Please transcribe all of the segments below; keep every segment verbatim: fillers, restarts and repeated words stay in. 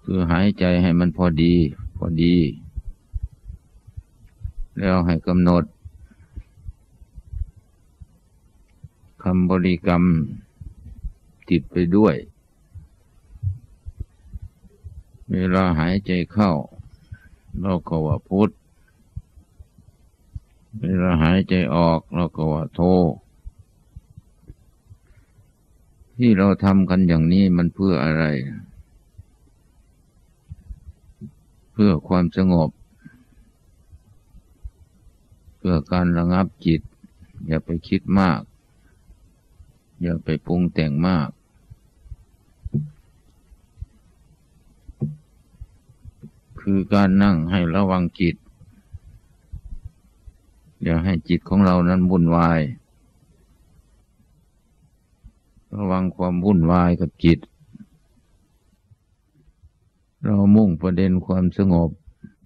คือหายใจให้มันพอดีพอดีแล้วให้กำหนดคำบริกรรมติดไปด้วยเวลาหายใจเข้าเราก็ว่าพุทธเวลาหายใจออกเราก็ว่าโธที่เราทำกันอย่างนี้มันเพื่ออะไรเพื่อความสงบเพื่อการระงับจิตอย่าไปคิดมากอย่าไปปรุงแต่งมากคือการนั่งให้ระวังจิตอย่าให้จิตของเรานั้นวุ่นวายระวังความวุ่นวายกับจิตเรามุ่งประเด็นความสงบ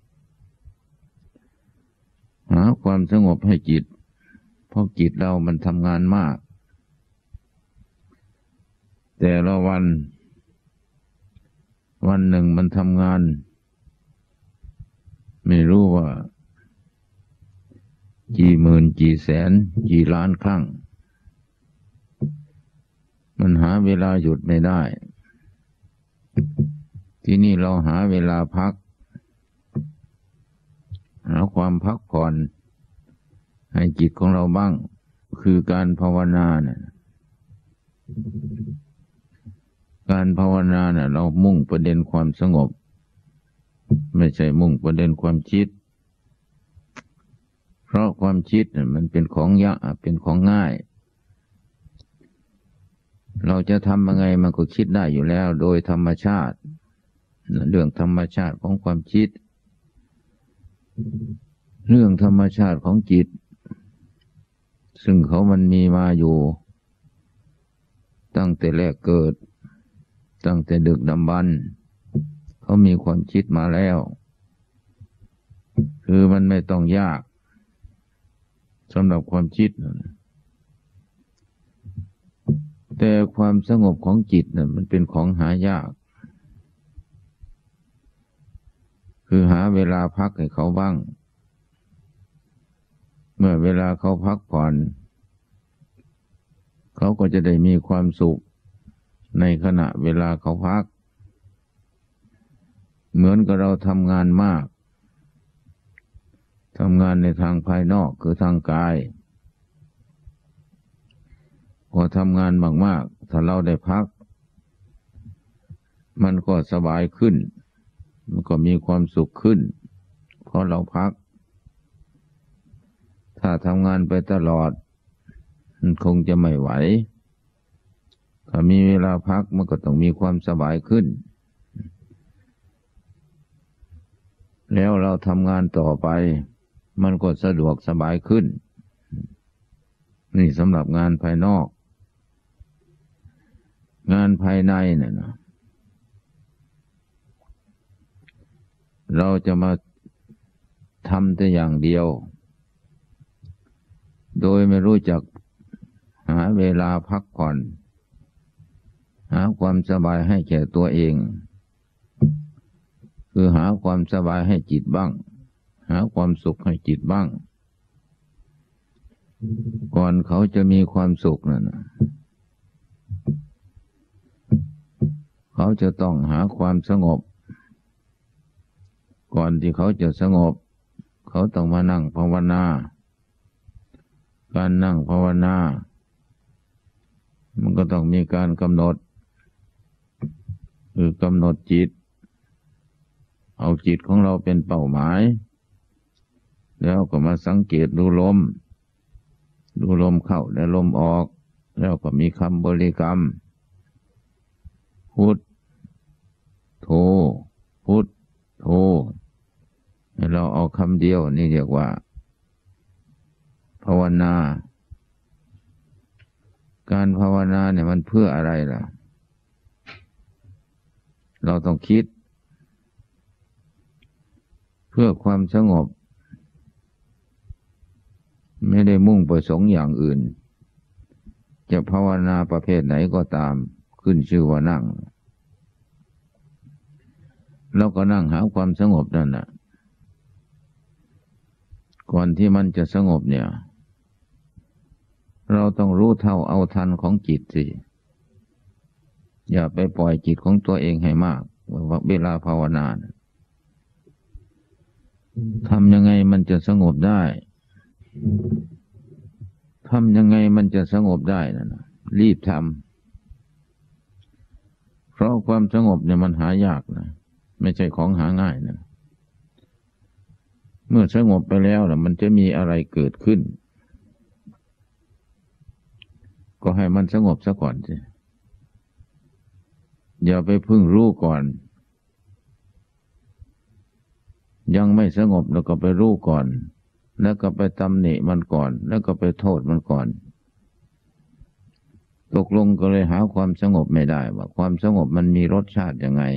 หาความสงบให้จิตเพราะจิตเรามันทำงานมากแต่ละวันวันหนึ่งมันทำงานไม่รู้ว่ากี่หมื่นกี่แสนกี่ล้านครั้งมันหาเวลาหยุดไม่ได้ที่นี่เราหาเวลาพักหาความพักผ่อนให้จิตของเราบ้างคือการภาวนาเนี่ยการภาวนาเนี่ยเรามุ่งประเด็นความสงบไม่ใช่มุ่งประเด็นความคิดเพราะความคิดเนี่ยมันเป็นของยากเป็นของง่ายเราจะทำยังไงมันก็คิดได้อยู่แล้วโดยธรรมชาติเรื่องธรรมชาติของความคิดเรื่องธรรมชาติของจิตซึ่งเขามันมีมาอยู่ตั้งแต่แรกเกิดตั้งแต่ดึกดำบรรพ์เขามีความคิดมาแล้วคือมันไม่ต้องยากสำหรับความคิดแต่ความสงบของจิตน่ะมันเป็นของหายากคือหาเวลาพักให้เขาบ้างเมื่อเวลาเขาพักผ่อนเขาก็จะได้มีความสุขในขณะเวลาเขาพักเหมือนกับเราทำงานมากทำงานในทางภายนอกคือทางกายพอทำงานมากๆถ้าเราได้พักมันก็สบายขึ้นมันก็มีความสุขขึ้นเพราะเราพักถ้าทำงานไปตลอดมันคงจะไม่ไหวถ้ามีเวลาพักมันก็ต้องมีความสบายขึ้นแล้วเราทำงานต่อไปมันก็สะดวกสบายขึ้นนี่สำหรับงานภายนอกงานภายในเนี่ยนะเราจะมาทำแต่อย่างเดียวโดยไม่รู้จักหาเวลาพักผ่อนหาความสบายให้แก่ตัวเองคือหาความสบายให้จิตบ้างหาความสุขให้จิตบ้างก่อนเขาจะมีความสุขนั่นนะเขาจะต้องหาความสงบก่อนที่เขาจะสงบเขาต้องมานั่งภาวนาการนั่งภาวนามันก็ต้องมีการกำหนดคือกำหนดจิตเอาจิตของเราเป็นเป้าหมายแล้วก็มาสังเกตดูลมดูลมเข้าและลมออกแล้วก็มีคำบริกรรมพุทโธพุทโธให้เราเอาคำเดียวนี่เรียกว่าภาวนาการภาวนาเนี่ยมันเพื่ออะไรล่ะเราต้องคิดเพื่อความสงบไม่ได้มุ่งประสงค์อย่างอื่นจะภาวนาประเภทไหนก็ตามขึ้นชื่อว่านั่งเราก็นั่งหาความสงบนั่นน่ะก่อนที่มันจะสงบเนี่ยเราต้องรู้เท่าเอาทันของจิตสิอย่าไปปล่อยจิตของตัวเองให้มากเวลาภาวนาทำยังไงมันจะสงบได้ทำยังไงมันจะสงบได้นะรีบทำเพราะความสงบเนี่ยมันหายากนะไม่ใช่ของหาง่ายนะเมื่อสงบไปแล้วนะมันจะมีอะไรเกิดขึ้นก็ให้มันสงบซะก่อนสิอย่าไปพึ่งรู้ก่อนยังไม่สงบแล้วก็ไปรู้ก่อนแล้วก็ไปตำหนิมันก่อนแล้วก็ไปโทษมันก่อนตกลงก็เลยหาความสงบไม่ได้ว่าความสงบมันมีรสชาติยังไง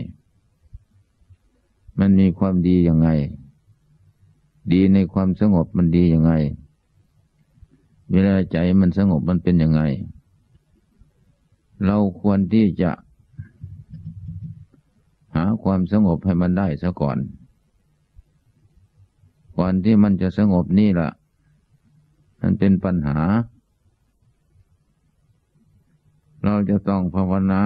มันมีความดียังไงดีในความสงบมันดียังไงเวลาใจมันสงบมันเป็นยังไงเราควรที่จะหาความสงบให้มันได้ซะก่อนก่อนที่มันจะสงบนี่ล่ะมันเป็นปัญหาเราจะต้องภาวนา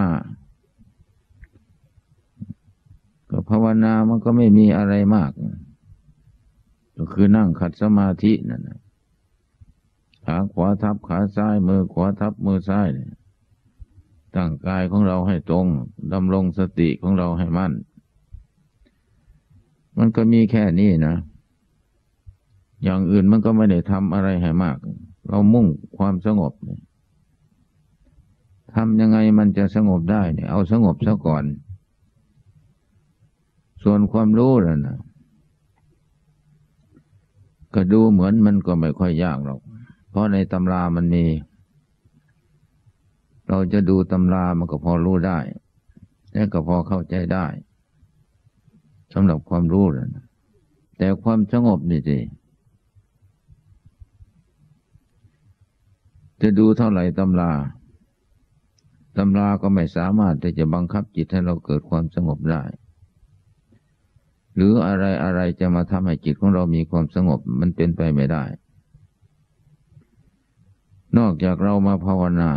ก็ภาวนามันก็ไม่มีอะไรมากก็คือนั่งขัดสมาธินั่นนะขาขวาทับขาซ้ายมือขวาทับมือซ้ายเนี่ยตั้งกายของเราให้ตรงดำรงสติของเราให้มั่นมันก็มีแค่นี้นะอย่างอื่นมันก็ไม่ได้ทำอะไรให้มากเรามุ่งความสงบเนี่ยทำยังไงมันจะสงบได้เนี่ยเอาสงบซะก่อนส่วนความรู้น่ะนะก็ดูเหมือนมันก็ไม่ค่อยยากหรอกเพราะในตำรามันมีเราจะดูตำรามันก็พอรู้ได้และก็พอเข้าใจได้สำหรับความรู้น่ะแต่ความสงบนี่สิจะดูเท่าไหร่ตำราตำราก็ไม่สามารถที่จะบังคับจิตให้เราเกิดความสงบได้หรืออะไรอะไรจะมาทำให้จิตของเรามีความสงบมันเป็นไปไม่ได้นอกจากเรามาภาวนา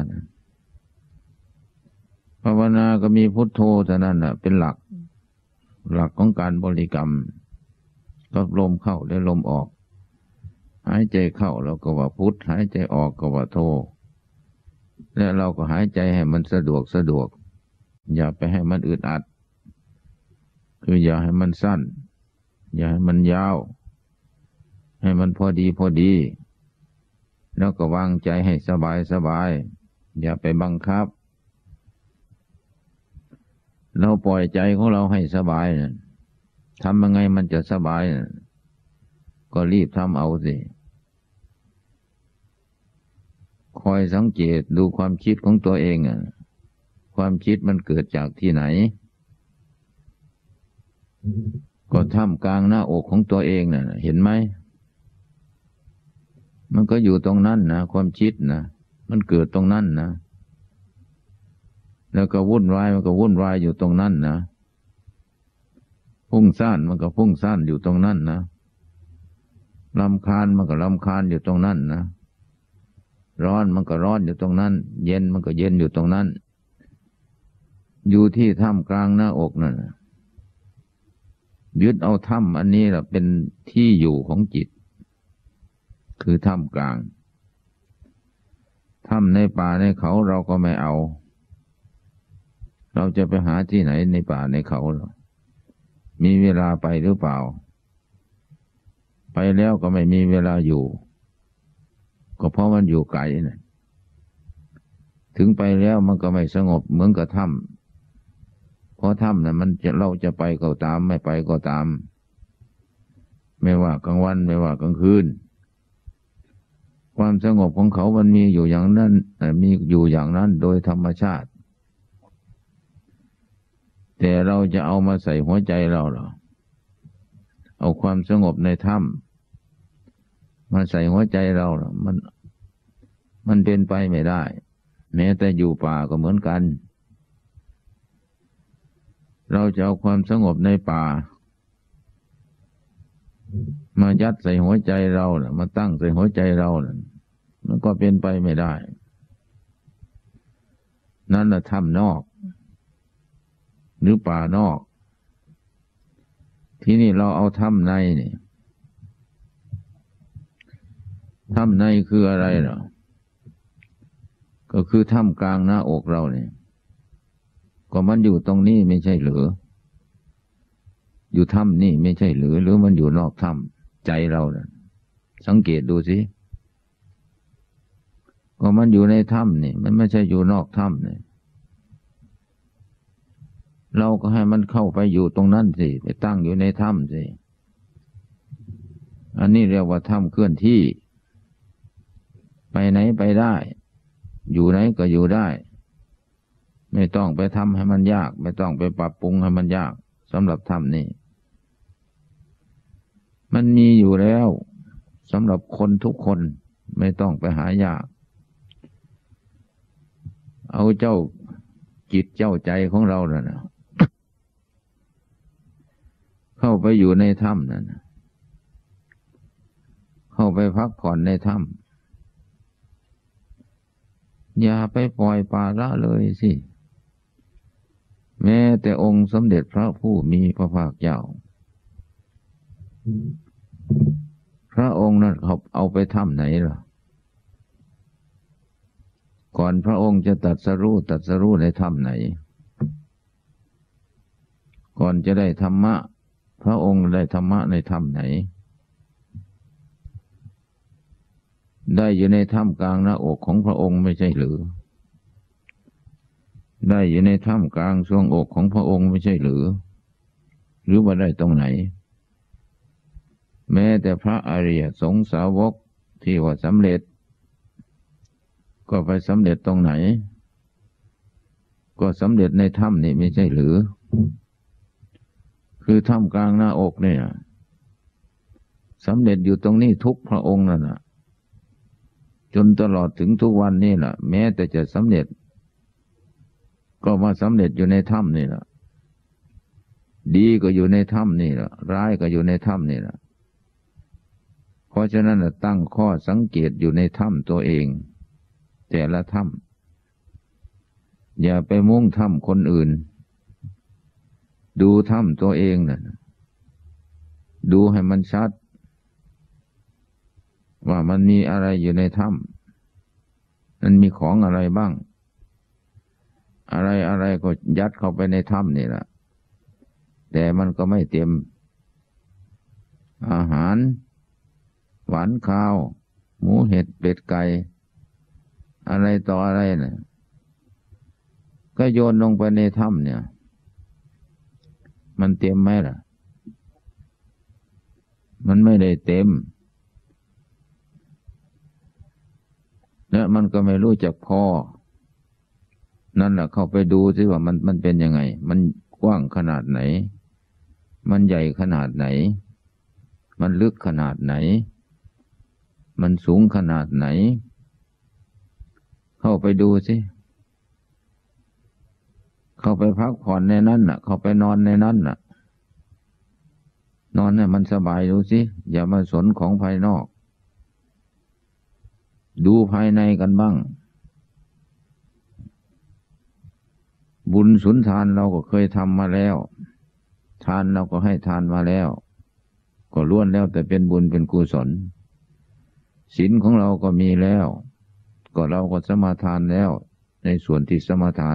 ภาวนาก็มีพุทโธเท่านั้นแหละเป็นหลักหลักของการบริกรรมกับลมเข้าและลมออกหายใจเข้าเราก็ว่าพุทหายใจออกก็ว่าโธและเราก็หายใจให้มันสะดวกสะดวกอย่าไปให้มันอึดอัดคืออย่าให้มันสั้นอย่าให้มันยาวให้มันพอดีพอดีแล้วก็วางใจให้สบายสบายอย่าไปบังคับเราปล่อยใจของเราให้สบายนะทำยังไงมันจะสบายนะก็รีบทำเอาสิคอยสังเกตดูความคิดของตัวเองอ่ะความคิดมันเกิดจากที่ไหนก็ท่ามกลางหน้าอกของตัวเองน่ะเห็นไหมมันก็อยู่ตรงนั้นนะความคิดนะมันเกิดตรงนั้นนะแล้วก็วุ่นวายมันก็วุ่นวายอยู่ตรงนั้นนะพุ่งซ่านมันก็พุ่งซ่านอยู่ตรงนั้นนะรำคาญมันก็รำคาญอยู่ตรงนั้นนะร้อนมันก็ร้อนอยู่ตรงนั้นเย็นมันก็เย็นอยู่ตรงนั้นอยู่ที่ท่ามกลางหน้าอกนั่นยึดเอาถ้ำอันนี้แหละเป็นที่อยู่ของจิตคือถ้ำกลางถ้ำในป่าในเขาเราก็ไม่เอาเราจะไปหาที่ไหนในป่าในเขาหรอมีเวลาไปหรือเปล่าไปแล้วก็ไม่มีเวลาอยู่ก็เพราะมันอยู่ไกลนะถึงไปแล้วมันก็ไม่สงบเหมือนกับถ้ำเพราะถ้ำนะมันจะเราจะไปก็ตามไม่ไปก็ตามไม่ว่ากลางวันไม่ว่ากลางคืนความสงบของเขามันมีอยู่อย่างนั้นมีอยู่อย่างนั้นโดยธรรมชาติแต่เราจะเอามาใส่หัวใจเราเหรอเอาความสงบในถ้ำมาใส่หัวใจเราเหรอมันมันเป็นไปไม่ได้แม้แต่อยู่ป่าก็เหมือนกันเราจะเอาความสงบในป่ามายัดใส่หัวใจเราน่ะมาตั้งใส่หัวใจเราน่ะมันก็เป็นไปไม่ได้นั่นน่ะถ้ำนอกหรือป่านอกที่นี่เราเอาถ้ำในนี่ถ้ำในคืออะไรเหรอก็คือถ้ำกลางหน้าอกเราเนี่ยก็มันอยู่ตรงนี้ไม่ใช่หรืออยู่ถ้ำนี่ไม่ใช่หรือหรือมันอยู่นอกถ้ำใจเราเนี่ยสังเกตดูสิก็มันอยู่ในถ้ำนี่มันไม่ใช่อยู่นอกถ้ำเนี่ยเราก็ให้มันเข้าไปอยู่ตรงนั้นสิไปตั้งอยู่ในถ้ำสิอันนี้เรียกว่าถ้ำเคลื่อนที่ไปไหนไปได้อยู่ไหนก็อยู่ได้ไม่ต้องไปทำให้มันยากไม่ต้องไปปรับปรุงให้มันยากสำหรับถ้ำนี่มันมีอยู่แล้วสำหรับคนทุกคนไม่ต้องไปหายากเอาเจ้าจิตเจ้าใจของเราน่ะนะเข้าไปอยู่ในถ้ำนั่นเข้าไปพักผ่อนในถ้ำอย่าไปปล่อยปละละเลยสิแม้แต่องค์สมเด็จพระผู้มีพระภาคเจ้าพระองค์นั้นเขาเอาไปถ้ำไหนล่ะก่อนพระองค์จะตรัสรู้ตรัสรู้ในถ้ำไหนก่อนจะได้ธรรมะพระองค์ได้ธรรมะในถ้ำไหนได้อยู่ในถ้ำกลางหน้าอกของพระองค์ไม่ใช่หรือได้อยู่ในถ้ำกลางช่วงอกของพระองค์ไม่ใช่หรือหรือว่าได้ตรงไหนแม้แต่พระอริยสงฆ์สาวกที่ว่าสำเร็จก็ไปสำเร็จตรงไหนก็สำเร็จในถ้ำนี่ไม่ใช่หรือคือถ้ำกลางหน้าอกเนี่ยสำเร็จอยู่ตรงนี้ทุกพระองค์นั่นน่ะจนตลอดถึงทุกวันนี้แหละแม้แต่จะสำเร็จก็มาสำเร็จอยู่ในถ้ำนี่แหละดีก็อยู่ในถ้ำนี่แหละร้ายก็อยู่ในถ้ำนี่แหละเพราะฉะนั้นตั้งข้อสังเกตอยู่ในถ้ำตัวเองแต่ละถ้ำอย่าไปมุ่งถ้ำคนอื่นดูถ้ำตัวเองน่ะดูให้มันชัดว่ามันมีอะไรอยู่ในถ้ำมันมีของอะไรบ้างอะไรอะไรก็ยัดเข้าไปในถ้ำนี่แหละแต่มันก็ไม่เต็มอาหารหวานข้าวหมูเห็ดเป็ดไก่อะไรต่ออะไรเนี่ยก็โยนลงไปในถ้ำเนี่ยมันเต็มไหมล่ะมันไม่ได้เต็มและมันก็ไม่รู้จักพอนั่นแหละเข้าไปดูสิว่ามันมันเป็นยังไงมันกว้างขนาดไหนมันใหญ่ขนาดไหนมันลึกขนาดไหนมันสูงขนาดไหนเข้าไปดูสิเข้าไปพักผ่อนในนั้นน่ะเข้าไปนอนในนั้นน่ะนอนให้มันสบายดูสิอย่ามาสนของภายนอกดูภายในกันบ้างบุญสุนทานเราก็เคยทำมาแล้วทานเราก็ให้ทานมาแล้วก็ล้วนแล้วแต่เป็นบุญเป็นกุศลศีลของเราก็มีแล้วก็เราก็สมาทานแล้วในส่วนที่สมาทาน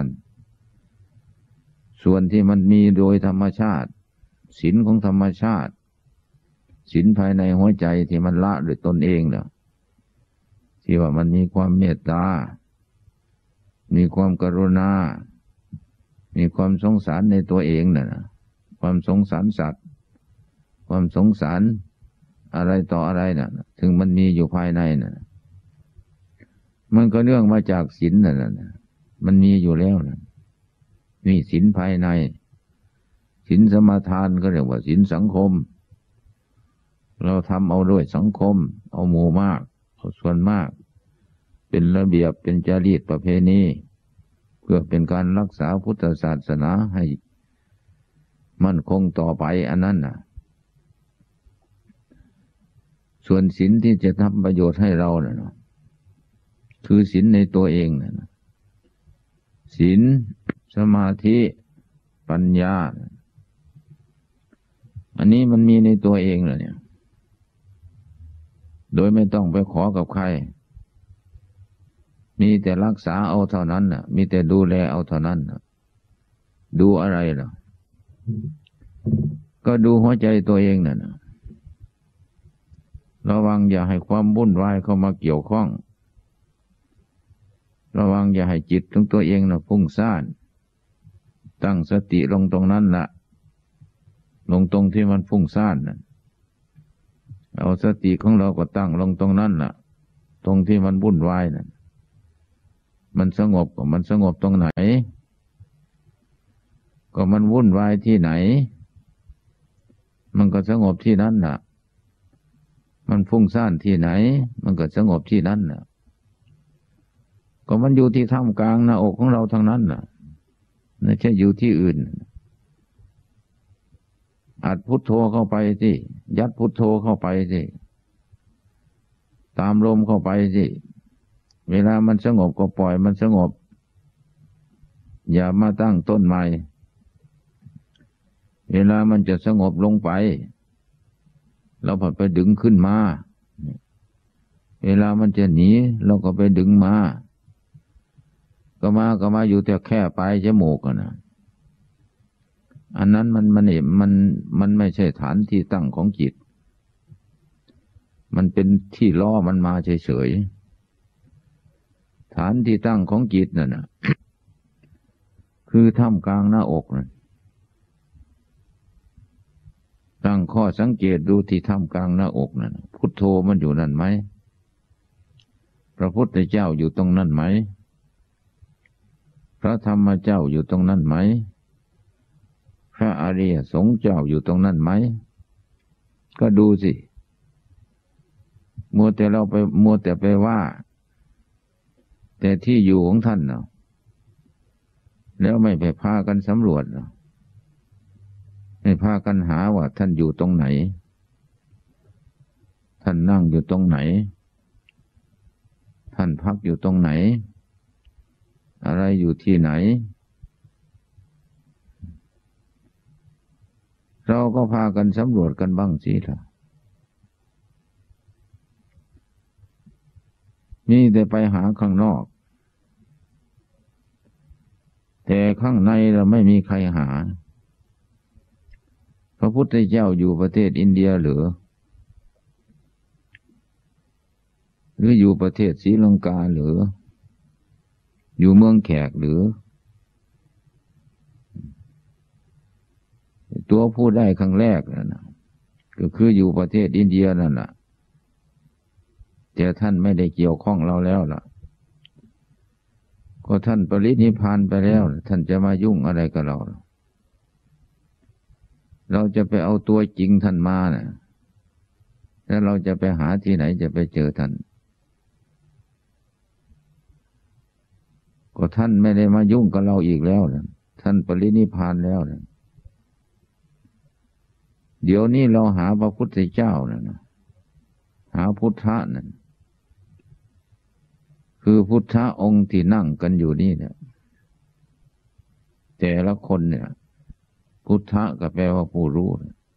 ส่วนที่มันมีโดยธรรมชาติศีลของธรรมชาติศีลภายในหัวใจที่มันละด้วยตนเองเนาะที่ว่ามันมีความเมตตามีความกรุณามีความสงสารในตัวเองน่ะความสงสารสัตว์ความสงสารอะไรต่ออะไรน่ะถึงมันมีอยู่ภายในน่ะมันก็เนื่องมาจากศีลน่ะมันมีอยู่แล้วน่ะนี่ศีลภายในศีลสมาทานก็เรียกว่าศีลสังคมเราทำเอาด้วยสังคมเอาหมู่มากเอาส่วนมากเป็นระเบียบเป็นจารีตประเพณีเพื่อเป็นการรักษาพุทธศาสนาให้มั่นคงต่อไปอันนั้นน่ะส่วนศีลที่จะทำประโยชน์ให้เราน่ะคือศีลในตัวเองน่ะศีลสมาธิปัญญาอันนี้มันมีในตัวเองเลยเนี่ยโดยไม่ต้องไปขอกับใครมีแต่รักษาเอาเท่านั้นน่ะมีแต่ดูแลเอาเท่านั้นน่ะดูอะไรล่ะก็ดูหัวใจตัวเองน่ะนะระวังอย่าให้ความวุ่นวายเข้ามาเกี่ยวข้องระวังอย่าให้จิตของตัวเองน่ะฟุ้งซ่านตั้งสติลงตรงนั้นล่ะลงตรงที่มันฟุ้งซ่านน่ะเอาสติของเราก็ตั้งลงตรงนั้นล่ะตรงที่มันวุ่นวายน่ะมันสงบก็มันสงบตรงไหนก็มันวุ่นวายที่ไหนมันก็สงบที่นั่นน่ะมันฟุ้งซ่านที่ไหนมันก็สงบที่นั่นน่ะก็มันอยู่ที่ท่ามกลางหน้าอกของเราทั้งนั้นน่ะไม่ใช่อยู่ที่อื่นอัดพุทโธเข้าไปสิยัดพุทโธเข้าไปสิตามลมเข้าไปสิเวลามันสงบก็ปล่อยมันสงบอย่ามาตั้งต้นใหม่เวลามันจะสงบลงไปเราผัดไปดึงขึ้นมาเวลามันจะหนีเราก็ไปดึงมาก็มาก็มาอยู่แต่แค่ปลายจมูกนะอันนั้นมันมันเองมันมันไม่ใช่ฐานที่ตั้งของจิตมันเป็นที่ล่อมันมาเฉยๆฐานที่ตั้งของจิตนั่นนะคือท่ามกลางหน้าอกนั่นตั้งข้อสังเกตดูที่ท่ามกลางหน้าอกนั่นพุทโธมันอยู่นั่นไหมพระพุทธเจ้าอยู่ตรงนั้นไหมพระธรรมเจ้าอยู่ตรงนั้นไหมพระอริยสงฆ์เจ้าอยู่ตรงนั้นไหมก็ดูสิมัวแต่เราไปมัวแต่ไปว่าแต่ที่อยู่ของท่านเนาะแล้วไม่ไปพากันสำรวจเนาะไม่พากันหาว่าท่านอยู่ตรงไหนท่านนั่งอยู่ตรงไหนท่านพักอยู่ตรงไหนอะไรอยู่ที่ไหนเราก็พากันสำรวจกันบ้างสิล่ะนี่แต่ไปหาข้างนอกแต่ข้างในเราไม่มีใครหาพระพุทธเจ้าอยู่ประเทศอินเดียหรือหรืออยู่ประเทศศรีลังกาหรืออยู่เมืองแขกหรือตัวพูดได้ครั้งแรกนั่นนะก็คืออยู่ประเทศอินเดียนั่นแหละแต่ท่านไม่ได้เกี่ยวข้องเราแล้วล่ะก็ท่านปรินิพพานไปแล้วท่านจะมายุ่งอะไรกับเราเราจะไปเอาตัวจริงท่านมานะแล้วเราจะไปหาที่ไหนจะไปเจอท่านก็ท่านไม่ได้มายุ่งกับเราอีกแล้วนะท่านปรินิพพานแล้วนะเดี๋ยวนี้เราหาพระพุทธเจ้านะนะหาพุทธะนั่นคือพุทธะองค์ที่นั่งกันอยู่นี่เนี่ยแต่ละคนเนี่ยพุทธะก็แปลว่าผู้รู้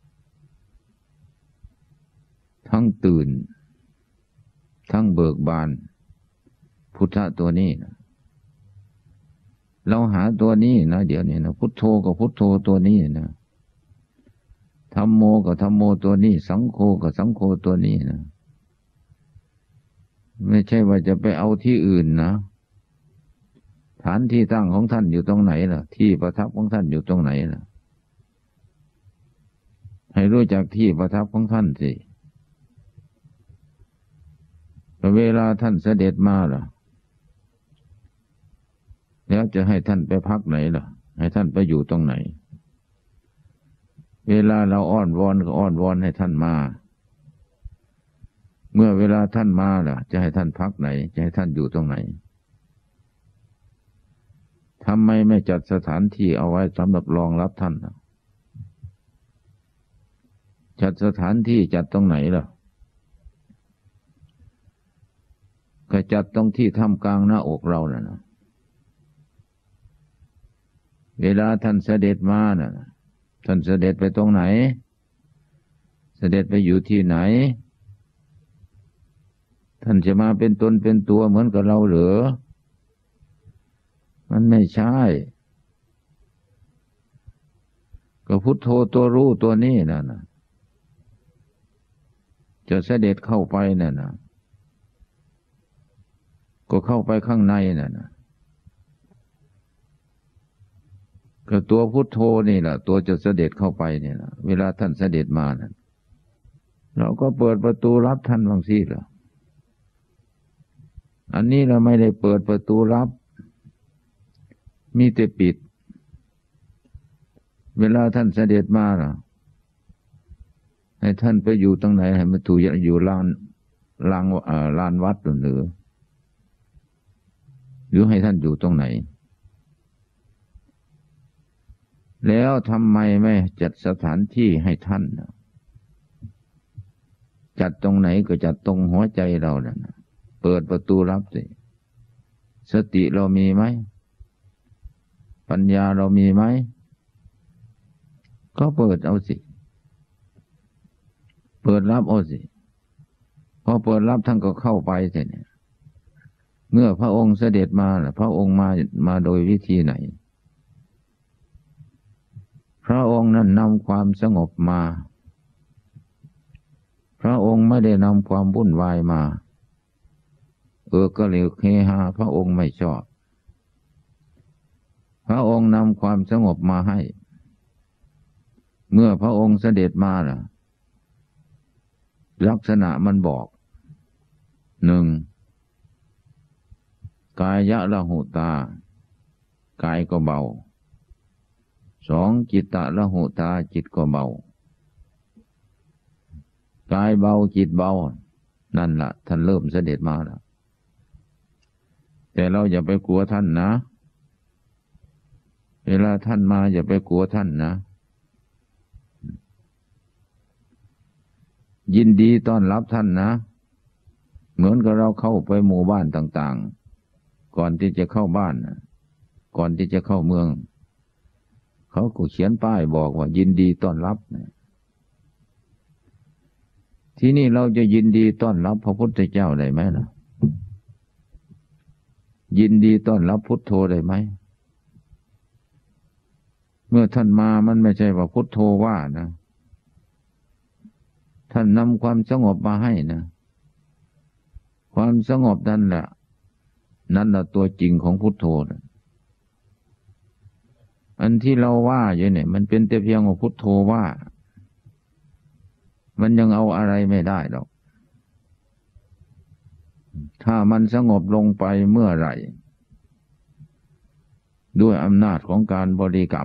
ทั้งตื่นทั้งเบิกบานพุทธะตัวนี้นะเราหาตัวนี้นะเดี๋ยวนี้นะพุทโธกับพุทโธตัวนี้นะธัมโมกับธัมโมตัวนี้สังโฆกับสังโฆตัวนี้นะไม่ใช่ว่าจะไปเอาที่อื่นนะฐานที่ตั้งของท่านอยู่ตรงไหนล่ะที่ประทับของท่านอยู่ตรงไหนล่ะให้รู้จักที่ประทับของท่านสิเวลาท่านเสด็จมาล่ะแล้วจะให้ท่านไปพักไหนล่ะให้ท่านไปอยู่ตรงไหนเวลาเราอ้อนวอนก็อ้อนวอนให้ท่านมาเมื่อเวลาท่านมาล่ะจะให้ท่านพักไหนจะให้ท่านอยู่ตรงไหนทำไมไม่จัดสถานที่เอาไว้สำหรับรองรับท่านจัดสถานที่จัดตรงไหนล่ะก็จัดตรงที่ท่ามกลางหน้าอกเราน่ะนะเวลาท่านเสด็จมาน่ะท่านเสด็จไปตรงไหนเสด็จไปอยู่ที่ไหนท่านจะมาเป็นตนเป็นตัวเหมือนกับเราหรือมันไม่ใช่ก็พุทโธตัวรู้ตัวนี้น่ะนะจะเสด็จเข้าไปน่ะนะก็เข้าไปข้างในน่ะนะก็ตัวพุทโธนี่แหละตัวจะเสด็จเข้าไปเนี่ยนะเวลาท่านเสด็จมานะเราก็เปิดประตูรับท่านบางทีเหรออันนี้เราไม่ได้เปิดประตูรับมีแต่ปิดเวลาท่านเสด็จมาล่ะให้ท่านไปอยู่ตรงไหนให้มันถูกอยู่ลานลานอ่าลานวัดหรือหรือให้ท่านอยู่ตรงไหนแล้วทำไมไม่จัดสถานที่ให้ท่านจัดตรงไหนก็จัดตรงหัวใจเราเนี่ยเปิดประตูรับสิสติเรามีไหมปัญญาเรามีไหมก็เปิดเอาสิเปิดรับเอาสิพอเปิดรับท่านก็เข้าไปสิเนี่ยเมื่อพระองค์เสด็จมาล่ะพระองค์มามาโดยวิธีไหนพระองค์นั้นนำความสงบมาพระองค์ไม่ได้นำความวุ่นวายมาเออก็เลยเฮฮาพระองค์ไม่ชอบพระองค์นำความสงบมาให้เมื่อพระองค์เสด็จมาล่ะลักษณะมันบอกหนึ่งกายะละหุตากายก็เบาสองจิตตะละหุตาจิตก็เบากายเบาจิตเบานั่นล่ะท่านเริ่มเสด็จมาแล้วแต่เราอย่าไปกลัวท่านนะเวลาท่านมาอย่าไปกลัวท่านนะยินดีต้อนรับท่านนะเหมือนกับเราเข้าไปหมู่บ้านต่างๆก่อนที่จะเข้าบ้านก่อนที่จะเข้าเมืองเขาก็เขียนป้ายบอกว่ายินดีต้อนรับที่นี่เราจะยินดีต้อนรับพระพุทธเจ้าได้ไหมล่ะยินดีต้อนรับพุทโธได้ไหมเมื่อท่านมามันไม่ใช่ว่าพุทโธว่านะท่านนำความสงบมาให้นะความสงบนั่นแหละนั่นแหละตัวจริงของพุทโธนะอันที่เราว่าอยู่เนี่ยมันเป็นแต่เพียงว่าพุทโธว่ามันยังเอาอะไรไม่ได้หรอกถ้ามันสงบลงไปเมื่อไหร่ด้วยอำนาจของการบริกรรม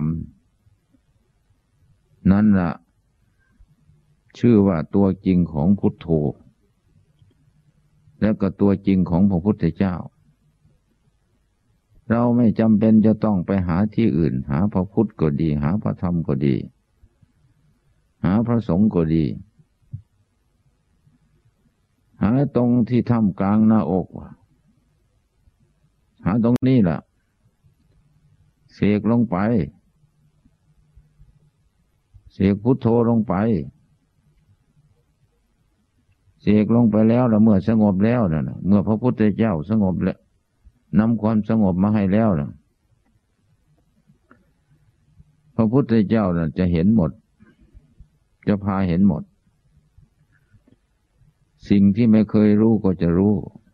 นั่นล่ะชื่อว่าตัวจริงของพุทโธแล้วก็ตัวจริงของพระพุทธเจ้าเราไม่จำเป็นจะต้องไปหาที่อื่นหาพระพุทธก็ดีหาพระธรรมก็ดีหาพระสงฆ์ก็ดีหาตรงที่ท่ามกลางหน้าอกหาตรงนี้แหละเสกลงไปเสกพุทโธลงไปเสกลงไปแล้วแล้วเมื่อสงบแล้วนะเมื่อพระพุทธเจ้าสงบแล้วนำความสงบมาให้แล้วนะพระพุทธเจ้านะจะเห็นหมดจะพาเห็นหมดสิ่งที่ไม่เคยรู้ก็จะรู้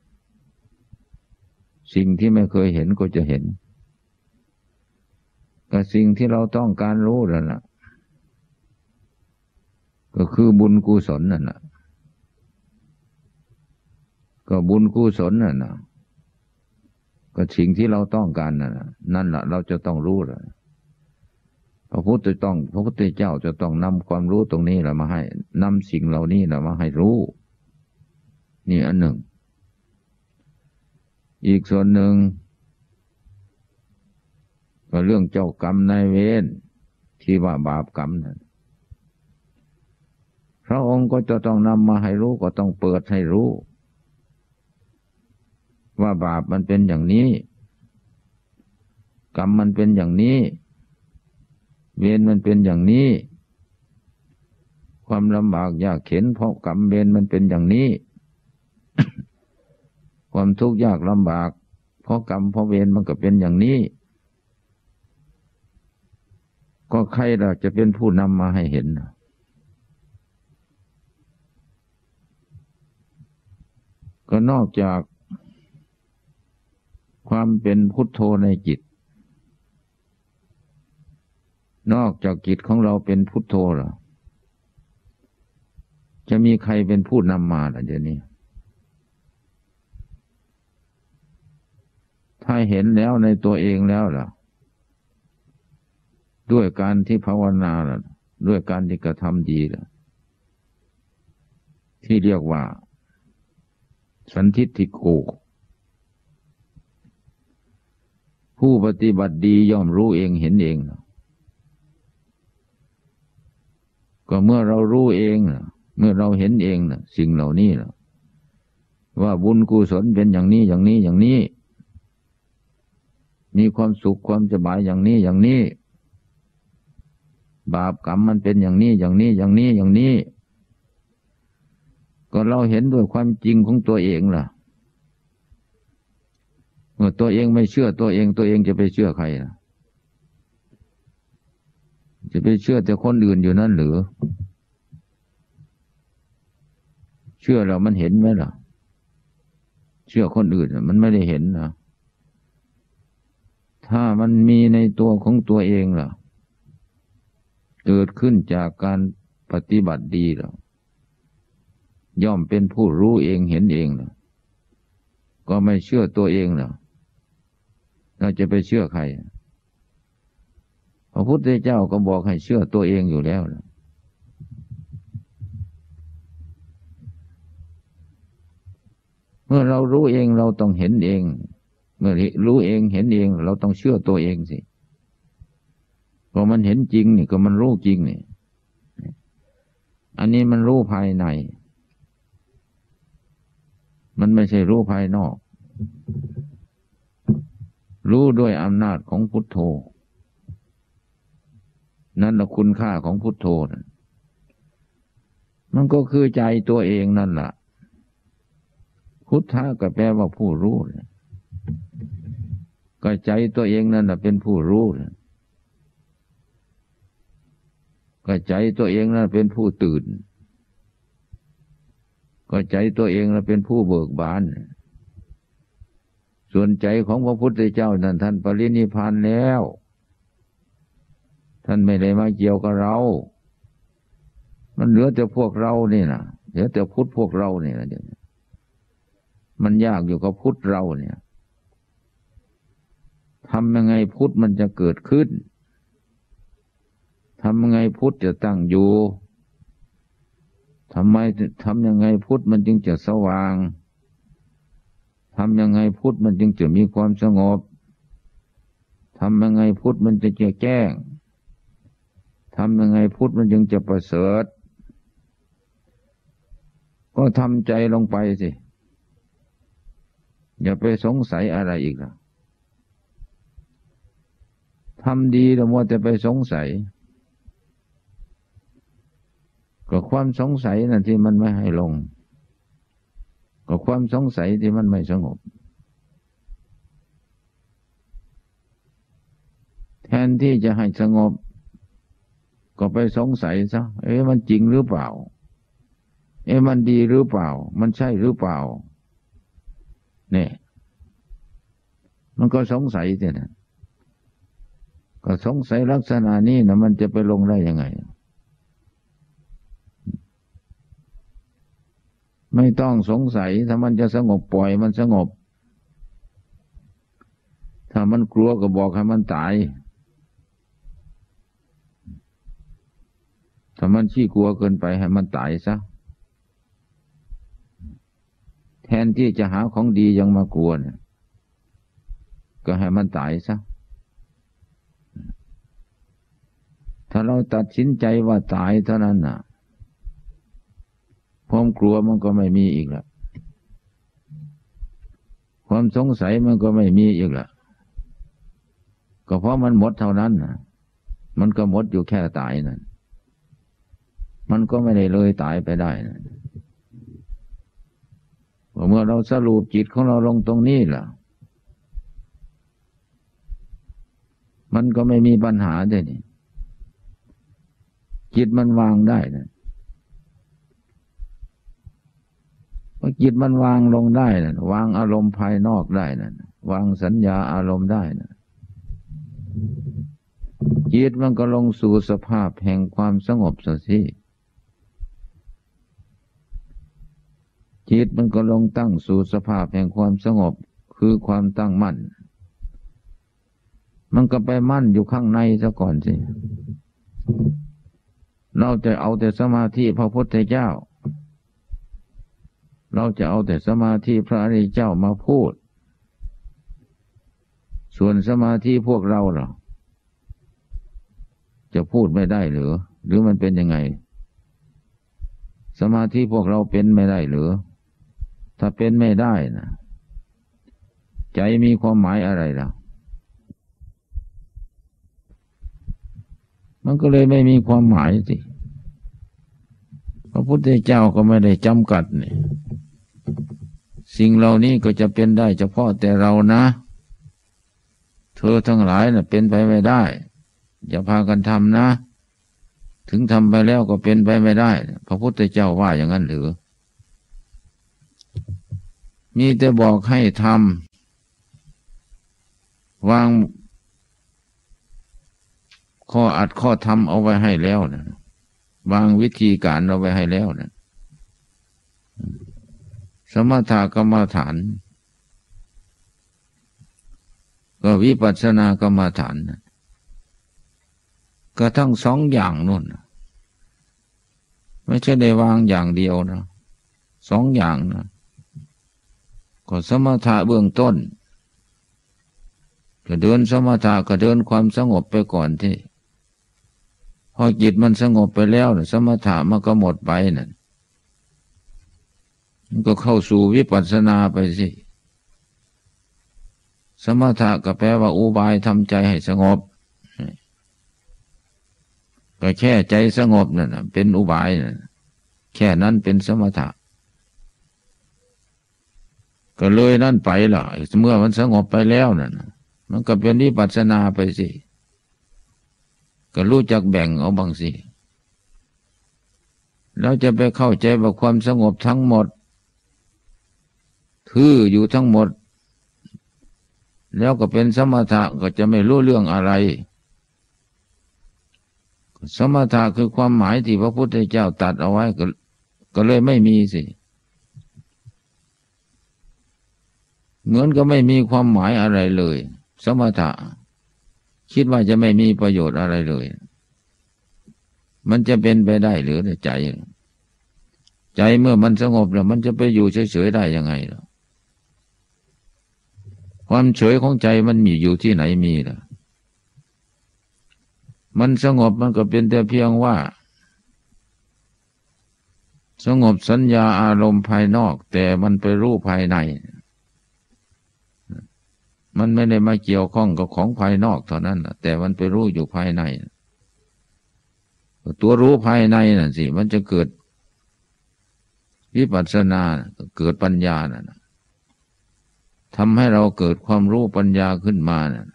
สิ่งที่ไม่เคยเห็นก็จะเห็นก็สิ่งที่เราต้องการรู้นั่นแหละก็คือบุญกุศลนั่นแหละก็บุญกุศลนั่นนะก็สิ่งที่เราต้องการนั่นนั่นแหละเราจะต้องรู้เลยพระพุทธต้องพระพุทธเจ้าจะต้องนำความรู้ตรงนี้แหละมาให้นำสิ่งเหล่านี้แหละมาให้รู้นี่อันหนึ่งอีกส่วนหนึ่งก็เรื่องเจ้ากรรมนายเวรที่ว่าบาปกรรมนั่นพระองค์ก็จะต้องนำมาให้รู้ก็ต้องเปิดให้รู้ว่าบาปมันเป็นอย่างนี้กรรมมันเป็นอย่างนี้เวรมันเป็นอย่างนี้ความลำบากยากเข็ญเพราะกรรมเวรมันเป็นอย่างนี้ ความทุกข์ยากลำบากเพราะกรรมเพราะเวรมันก็เป็นอย่างนี้ก็ใครล่ะจะเป็นผู้นำมาให้เห็นก็นอกจากความเป็นพุทโธในจิตนอกจากจิตของเราเป็นพุทโธล่ะจะมีใครเป็นผู้นำมาล่ะเดี๋ยวนี้ถ้าเห็นแล้วในตัวเองแล้วล่ะด้วยการที่ภาวนาล่ะด้วยการที่กระทำดีล่ะที่เรียกว่าสันทิฏฐิโกผู้ปฏิบัติดีย่อมรู้เองเห็นเองก็เมื่อเรารู้เองเมื่อเราเห็นเองสิ่งเหล่านี้ว่าบุญกุศลเป็นอย่างนี้อย่างนี้อย่างนี้มีความสุขความสบายอย่างนี้อย่างนี้บาปกรรมมันเป็นอย่างนี้อย่างนี้อย่างนี้อย่างนี้ก็เราเห็นด้วยความจริงของตัวเองล่ะเมื่อตัวเองไม่เชื่อตัวเองตัวเองจะไปเชื่อใครล่ะจะไปเชื่อแต่คนอื่นอยู่นั่นหรือเชื่อแล้วมันเห็นไหมล่ะเชื่อคนอื่นมันไม่ได้เห็นนะถ้ามันมีในตัวของตัวเองล่ะเกิดขึ้นจากการปฏิบัติดีล่ะย่อมเป็นผู้รู้เองเห็นเองล่ะก็ไม่เชื่อตัวเองล่ะเราจะไปเชื่อใครพระพุทธเจ้าก็บอกให้เชื่อตัวเองอยู่แล้วล่ะเมื่อเรารู้เองเราต้องเห็นเองเมื่อรู้เองเห็นเองเราต้องเชื่อตัวเองสิพอมันเห็นจริงนี่ก็มันรู้จริงนี่อันนี้มันรู้ภายในมันไม่ใช่รู้ภายนอกรู้ด้วยอำนาจของพุทโธนั่นแหละคุณค่าของพุทโธนะมันก็คือใจตัวเองนั่นแหละพุทธะก็แปลว่าผู้รู้ก็ใจตัวเองนั่นแหละเป็นผู้รู้ก็ใจตัวเองนั่นเป็นผู้ตื่นก็ใจตัวเองนั่นเป็นผู้เบิกบานส่วนใจของพระพุทธเจ้านั้นท่านปรินิพพานแล้วท่านไม่ได้มาเกี่ยวกับเรามันเหลือแต่พวกเรานี่นะเหลือแต่พุทธพวกเราเนี่ยนะเดี๋ยวมันยากอยู่กับพุทธเราเนี่ยทำยังไงพุทธมันจะเกิดขึ้นทำยังไงพุทธจะตั้งอยู่ทำไมทำยังไงพุทธมันจึงจะสว่างทำยังไงพุทธมันจึงจะมีความสงบทำยังไงพุทธมันจะจะแจ้งทำยังไงพุทธมันจึงจะประเสริฐก็ทำใจลงไปสิอย่าไปสงสัยอะไรอีกล่ะทำดีแล้วมัวแต่ไปสงสัยก็ความสงสัยนั่นที่มันไม่ให้ลงก็ความสงสัยที่มันไม่สงบแทนที่จะให้สงบก็ไปสงสัยซะเอ๊ะมันจริงหรือเปล่าเอ๊ะมันดีหรือเปล่ามันใช่หรือเปล่าเนี่ยมันก็สงสัยสินะก็สงสัยลักษณะนี้นะมันจะไปลงได้ยังไงไม่ต้องสงสัยถ้ามันจะสงบปล่อยมันสงบถ้ามันกลัวก็บอกให้มันตายถ้ามันขี้กลัวเกินไปให้มันตายซะแทนที่จะหาของดียังมากลัวเนี่ยก็ให้มันตายซะถ้าเราตัดสินใจว่าตายเท่านั้นน่ะความกลัวมันก็ไม่มีอีกละความสงสัยมันก็ไม่มีอีกละก็เพราะมันหมดเท่านั้นนะมันก็หมดอยู่แค่ตายนั่นมันก็ไม่ได้เลยตายไปได้นะเมื่อเราสรุปจิตของเราลงตรงนี้ล่ะมันก็ไม่มีปัญหาด้วยนี่จิตมันวางได้นะพอจิตมันวางลงได้นะวางอารมณ์ภายนอกได้นะวางสัญญาอารมณ์ได้นะจิตมันก็ลงสู่สภาพแห่งความสงบสักทีจิตมันก็ลงตั้งสู่สภาพแห่งความสงบคือความตั้งมั่นมันก็ไปมั่นอยู่ข้างในซะก่อนสิเราจะเอาแต่สมาธิพระพุทธเจ้าเราจะเอาแต่สมาธิพระอริยเจ้ามาพูดส่วนสมาธิพวกเราเหรอจะพูดไม่ได้หรือหรือมันเป็นยังไงสมาธิพวกเราเป็นไม่ได้หรือถ้าเป็นไม่ได้นะใจมีความหมายอะไรล่ะมันก็เลยไม่มีความหมายสิพระพุทธเจ้าก็ไม่ได้จำกัดนี่สิ่งเหล่านี้ก็จะเป็นได้เฉพาะแต่เรานะเธอทั้งหลายน่ะเป็นไปไม่ได้อย่าพากันทำนะถึงทำไปแล้วก็เป็นไปไม่ได้พระพุทธเจ้าว่าอย่างนั้นหรือมีแต่บอกให้ทำวางข้ออัดข้อทำเอาไว้ให้แล้วนะวางวิธีการเอาไว้ให้แล้วนะสมถกรรมฐานก็วิปัสสนากรรมฐานนะก็ทั้งสองอย่างนู่นไม่ใช่ได้วางอย่างเดียวนะสองอย่างนะก็สมถะเบื้องต้นก็เดินสมถะก็เดินความสงบไปก่อนที่พอจิตมันสงบไปแล้วนะสมถะมันก็หมดไปนะมันก็เข้าสู่วิปัสสนาไปสิสมถะก็แปลว่าอุบายทำใจให้สงบก็แค่ใจสงบนั่นนะเป็นอุบายนะแค่นั้นเป็นสมถะก็เลยนั่นไปล่ะเมื่อมันสงบไปแล้วนั่นมันก็เป็นวิปัสสนาไปสิก็รู้จักแบ่งเอาบางสิแล้วจะไปเข้าใจว่าความสงบทั้งหมดทื่ออยู่ทั้งหมดแล้วก็เป็นสมถะก็จะไม่รู้เรื่องอะไรสมถะคือความหมายที่พระพุทธเจ้าตัดเอาไว้ก็ก็เลยไม่มีสิเหมือนก็ไม่มีความหมายอะไรเลยสมถะคิดว่าจะไม่มีประโยชน์อะไรเลยมันจะเป็นไปได้หรือใจใจเมื่อมันสงบแล้วมันจะไปอยู่เฉยๆได้ยังไงล่ะความเฉยของใจมันมีอยู่ที่ไหนมีล่ะมันสงบมันก็เป็นแต่เพียงว่าสงบสัญญาอารมณ์ภายนอกแต่มันไปรู้ภายในมันไม่ได้มาเกี่ยวข้องกับของภายนอกเท่านั้นแต่มันไปรู้อยู่ภายในตัวรู้ภายในนั่นสิมันจะเกิดวิปัสสนาเกิดปัญญานะทำให้เราเกิดความรู้ปัญญาขึ้นมานะ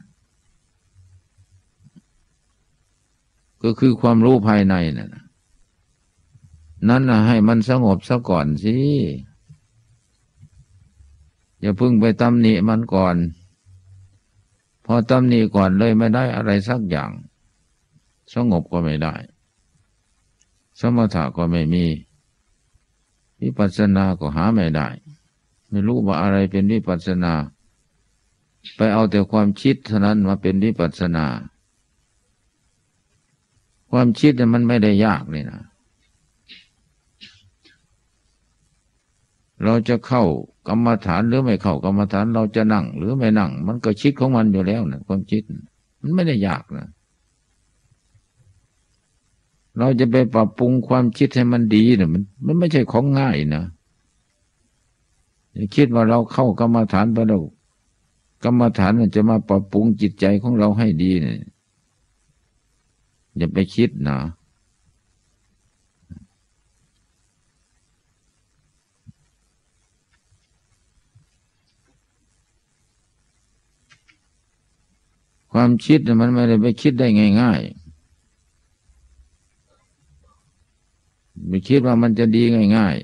ก็คือความรู้ภายในนั่นนั่นนะให้มันสงบซะก่อนสิอย่าพึ่งไปตำหนิมันก่อนพอตำหนิก่อนเลยไม่ได้อะไรสักอย่างสงบก็ไม่ได้สมถะก็ไม่มีวิปัสสนาก็หาไม่ได้ไม่รู้ว่าอะไรเป็นวิปัสสนาไปเอาแต่ความคิดเท่านั้นมาเป็นวิปัสสนาความคิดเนี่ยมันไม่ได้ยากเลยนะเราจะเข้ากรรมฐานหรือไม่เข้ากรรมฐานเราจะนั่งหรือไม่นั่งมันก็คิดของมันอยู่แล้วนะความคิดมันไม่ได้ยากนะเราจะไปปรับปรุงความคิดให้มันดีเนี่ยมันมันไม่ใช่ของง่ายนะอย่าคิดว่าเราเข้ากรรมฐานไปแล้วกรรมฐานมันจะมาปรับปรุงจิตใจของเราให้ดีเนี่ยอย่าไปคิดนะความคิดมันไม่ได้ไปคิดได้ง่ายๆไม่คิดว่ามันจะดีง่าย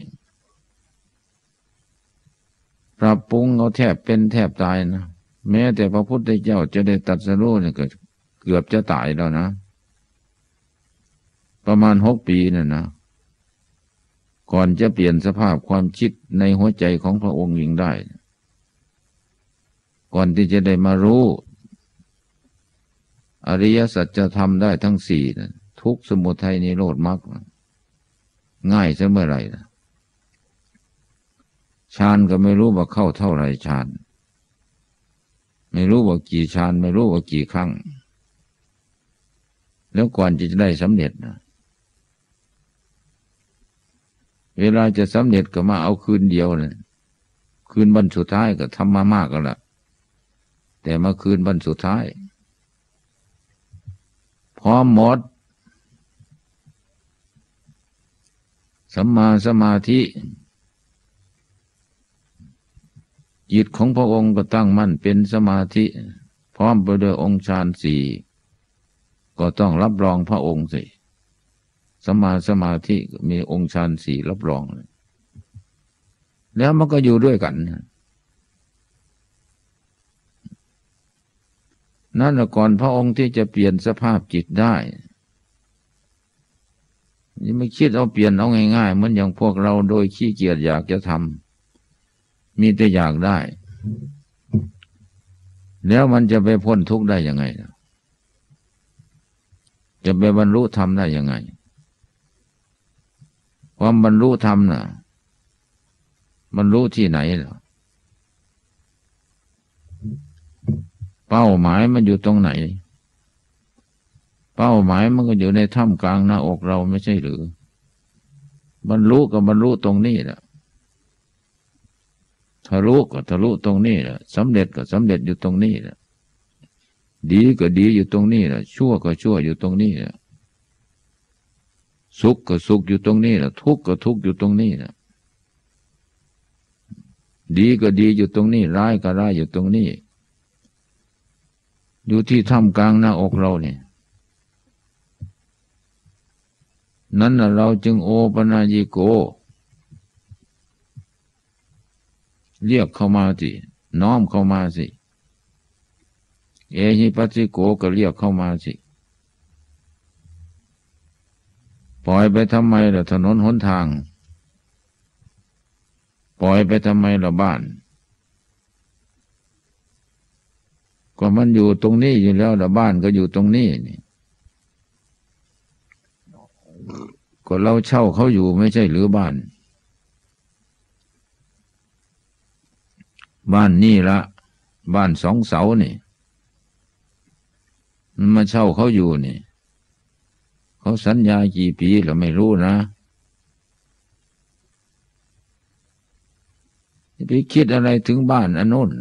ๆปรับปรุงเอาแทบเป็นแทบตายนะแม้แต่พระพุทธเจ้าจะได้ตรัสรู้เนี่ยก็เกือบจะตายแล้วนะประมาณหกปีนั่นนะก่อนจะเปลี่ยนสภาพความคิดในหัวใจของพระองค์เองได้ก่อนที่จะได้มารู้อริยสัจธรรมได้ทั้งสี่นะทุกข์สมุทัยนิโรธมรรคง่ายซะเมื่อไหร่นะฌานก็ไม่รู้ว่าเข้าเท่าไหร่ฌานไม่รู้ว่ากี่ฌานไม่รู้ว่ากี่ครั้งแล้วก่อนจะได้สำเร็จนะเวลาจะสำเร็จก็มาเอาคืนเดียวนะคืนวันสุดท้ายก็ทำมามากแล้วล่ะแต่มาคืนวันสุดท้ายพร้อมหมดสัมมาสมาธิจิตของพระองค์ก็ตั้งมั่นเป็นสมาธิพร้อมไปด้วยองค์ฌานสี่ก็ต้องรับรองพระองค์สิสัมมาสมาธิมีองค์ฌานสี่รับรองแล้วมันก็อยู่ด้วยกันนั่นแหละก่อนพระองค์ที่จะเปลี่ยนสภาพจิตได้ยังไม่คิดเอาเปลี่ยนเอาง่ายๆเหมือนอย่างพวกเราโดยขี้เกียจอยากจะทำมีแต่อยากได้แล้วมันจะไปพ้นทุกข์ได้ยังไงจะไปบรรลุธรรมได้ยังไงความบรรลุธรรมน่ะบรรลุที่ไหนล่ะเป้าหมายมันอยู่ตรงไหนเป้าหมายมันก็อยู่ในท่ามกลางหน้าอกเราไม่ใช่หรือบรรลุกับบรรลุตรงนี้แหละทะลุก็ทะลุตรงนี้แหละสำเร็จก็สำเร็จอยู่ตรงนี้แหละดีก็ดีอยู่ตรงนี้แหละชั่วก็ชั่วอยู่ตรงนี้แหละสุขก็สุขอยู่ตรงนี้แหละทุกข์ก็ทุกข์อยู่ตรงนี้แหละดีก็ดีอยู่ตรงนี้ร้ายก็ร้ายอยู่ตรงนี้อยู่ที่ท่ามกลางหน้าอกเราเนี่ยนั้นเราจึงโอปนายิโกเรียกเข้ามาสิน้อมเข้ามาสิเอหิปัสสิโกก็เรียกเข้ามาสิปล่อยไปทำไมล่ะถนนหนทางปล่อยไปทำไมล่ะบ้านก็มันอยู่ตรงนี้อยู่แล้วล่ะบ้านก็อยู่ตรงนี้นี่ก็เราเช่าเขาอยู่ไม่ใช่หรือบ้านบ้านนี่ละบ้านสองเสานี่มันมาเช่าเขาอยู่นี่เขาสัญญากี่ปีเราไม่รู้นะไปคิดอะไรถึงบ้านอันนู้น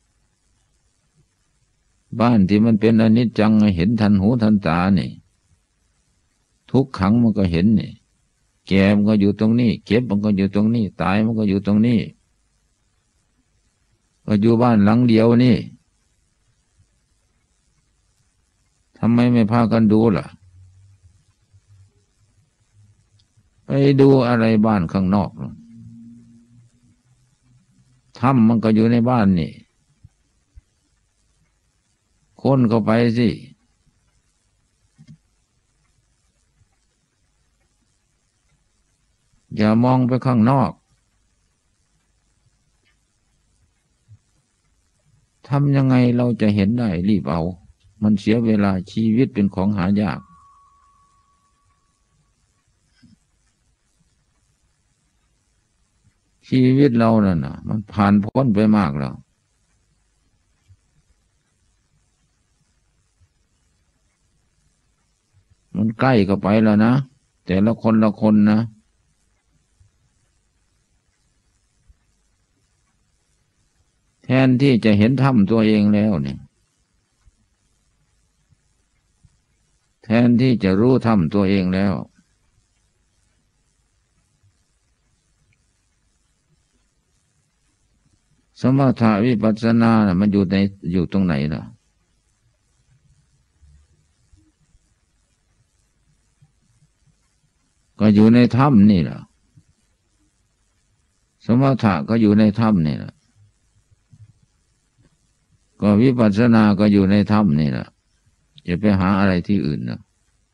บ้านที่มันเป็นอนิจจังเห็นทันหูทันตานี่ทุกขังมันก็เห็นนี่แก่มันก็อยู่ตรงนี้เก็บมันก็อยู่ตรงนี้ตายมันก็อยู่ตรงนี้ก็อยู่บ้านหลังเดียวนี่ทำไมไม่พากันดูล่ะไปดูอะไรบ้านข้างนอกถ้ำมันก็อยู่ในบ้านนี่คนเข้าไปสิอย่ามองไปข้างนอกทำยังไงเราจะเห็นได้รีบเอามันเสียเวลาชีวิตเป็นของหายากชีวิตเรานั่นน่ะมันผ่านพ้นไปมากแล้วมันใกล้เข้าไปแล้วนะแต่ละคนละคนนะแทนที่จะเห็นธรรมตัวเองแล้วเนี่ยแทนที่จะรู้ธรรมตัวเองแล้วสมถะวิปัสสนาน่ะมันอยู่ในอยู่ตรงไหนล่ะก็อยู่ในถ้ำนี่แหละสมถะก็อยู่ในถ้ำนี่แหละก็วิปัสสนาก็อยู่ในถ้ำนี่แหละจะไปหาอะไรที่อื่นนะ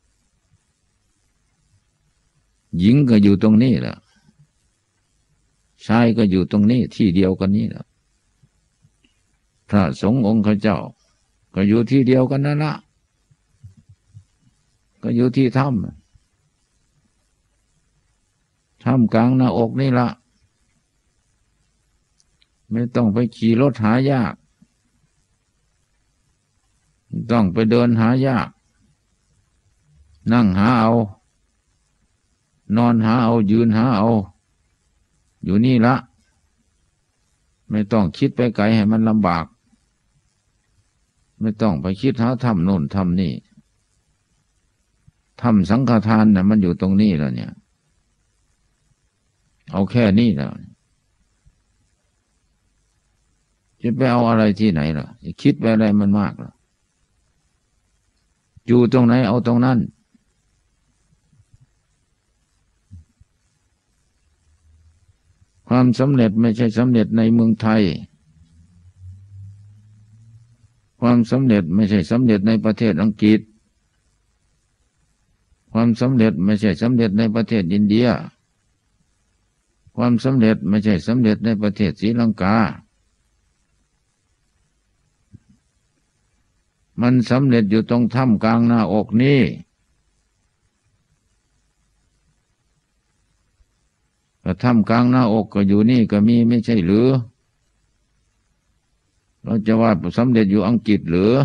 หญิงก็อยู่ตรงนี้แหละชายก็อยู่ตรงนี้ที่เดียวกันนี่แหละพระสงฆ์องค์เจ้าก็อยู่ที่เดียวกันนั่นละก็อยู่ที่ถ้ำถ้ำกลางหน้าอกนี่ละไม่ต้องไปขี่รถหายากต้องไปเดินหายากนั่งหาเอานอนหาเอายืนหาเอาอยู่นี่ละไม่ต้องคิดไปไกลให้มันลำบากไม่ต้องไปคิดหาทำโน่นทำนี่ทำสังฆทานน่ะมันอยู่ตรงนี้แล้วเนี่ยเอาแค่นี้แล้วจะไปเอาอะไรที่ไหนล่ะคิดไปอะไรมันมากล่ะอยู่ตรงไหนเอาตรงนั้นความสำเร็จไม่ใช่สำเร็จในเมืองไทยความสำเร็จไม่ใช่สำเร็จในประเทศอังกฤษความสำเร็จไม่ใช่สำเร็จในประเทศอินเดียความสำเร็จไม่ใช่สำเร็จในประเทศศรีลังกามันสำเร็จอยู่ตรงถ้ำกลางหน้าอกนี้แต่ถ้ำกลางหน้าอกก็อยู่นี่ก็มีไม่ใช่หรือเราจะว่าสำเร็จอยู่อังกฤษหรือ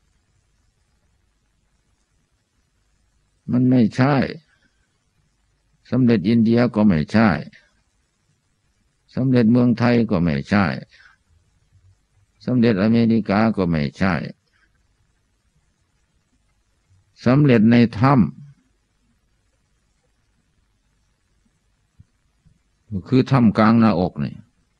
มันไม่ใช่สำเร็จอินเดียก็ไม่ใช่สำเร็จเมืองไทยก็ไม่ใช่สำเร็จอเมริกาก็ไม่ใช่สำเร็จในถ้ำคือถ้ำกลางหน้าอกนี่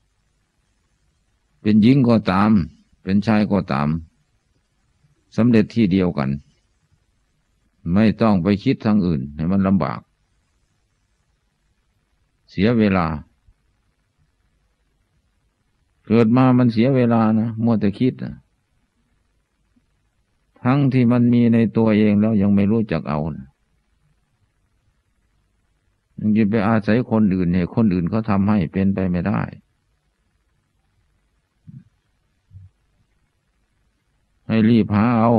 เป็นหญิงก็ตามเป็นชายก็ตามสำเร็จที่เดียวกันไม่ต้องไปคิดทางอื่นให้มันลำบากเสียเวลาเกิดมามันเสียเวลานะมัวแต่คิดนะทั้งที่มันมีในตัวเองแล้วยังไม่รู้จักเอานะยังจะไปอาศัยคนอื่นเนี่ยคนอื่นเขาทำให้เป็นไปไม่ได้ให้รีบหาเอา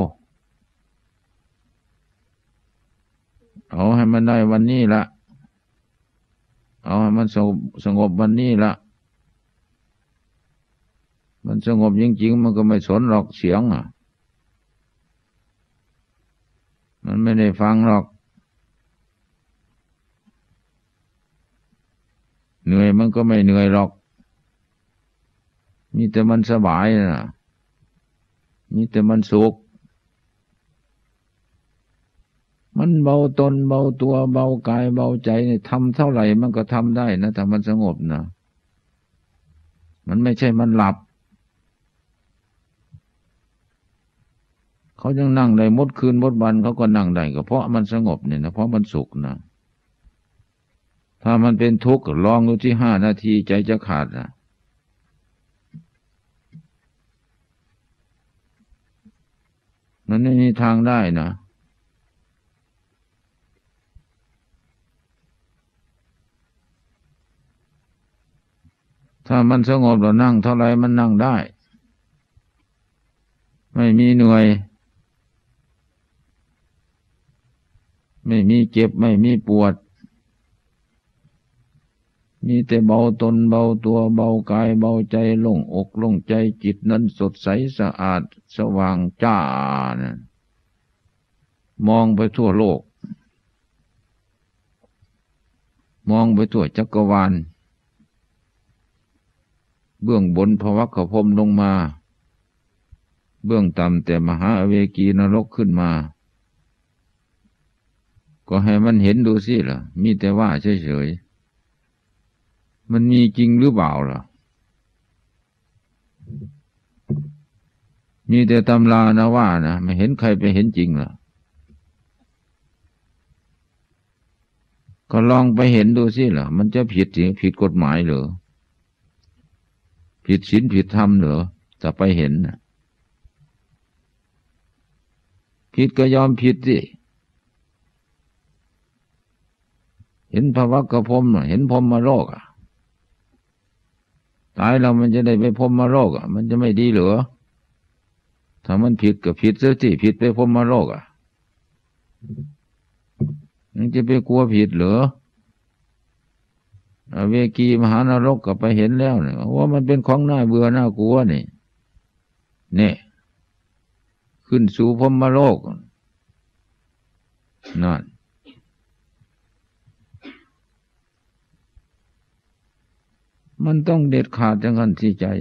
เอาให้มันได้วันนี้ละเอาให้มันสงบสงบวันนี้ละมันสงบจริงๆมันก็ไม่สนหรอกเสียงอ่ะมันไม่ได้ฟังหรอกเหนื่อยมันก็ไม่เหนื่อยหรอกมีแต่มันสบายนะมีแต่มันสุขมันเบาตนเบาตัวเบากายเบาใจเนี่ยทำเท่าไหร่มันก็ทำได้นะถ้ามันสงบนะมันไม่ใช่มันหลับเขายังนั่งได้มดคืนมดวันเขาก็นั่งได้ก็เพราะมันสงบเนี่ยนะเพราะมันสุขนะถ้ามันเป็นทุกข์ลองดูที่ห้านาทีใจจะขาดนะมันไม่มีทางได้นะถ้ามันสงบเรานั่งเท่าไรมันนั่งได้ไม่มีเหนื่อยไม่มีเจ็บไม่มีปวดมีแต่เบาตนเบาตัวเบากายเบาใจโล่งอกโล่งใจจิตนั้นสดใสสะอาดสว่างจ้านะมองไปทั่วโลกมองไปทั่วจักรวาลเบื้องบนภวัคคพรหมลงมาเบื้องต่ำแต่มหาอเวกีนรกขึ้นมาก็ให้มันเห็นดูสิล่ะมีแต่ว่าเฉยๆมันมีจริงหรือเปล่าล่ะมีแต่ตำรานะว่านะไม่เห็นใครไปเห็นจริงล่ะก็ลองไปเห็นดูสิล่ะมันจะผิดสิผิดกฎหมายเหรอผิดศีลผิดธรรมเหรอจะไปเห็นนะผิดก็ยอมผิดสิเห็นภวัคคพรหมเห็นพรหมโลกอ่ะตายแล้วมันจะได้ไปพรหมโลกอ่ะมันจะไม่ดีเหรอถ้ามันผิดก็ผิดซะสิผิดไปพรหมโลกอ่ะยังจะไปกลัวผิดเหรออเวกีมหานรกก็ไปเห็นแล้วเนี่ยว่ามันเป็นของน่าเบื่อน่ากลัวนี่เนี่ยขึ้นสู่พรหมโลกนั่นมันต้องเด็ดขาดจังกันที่ใจ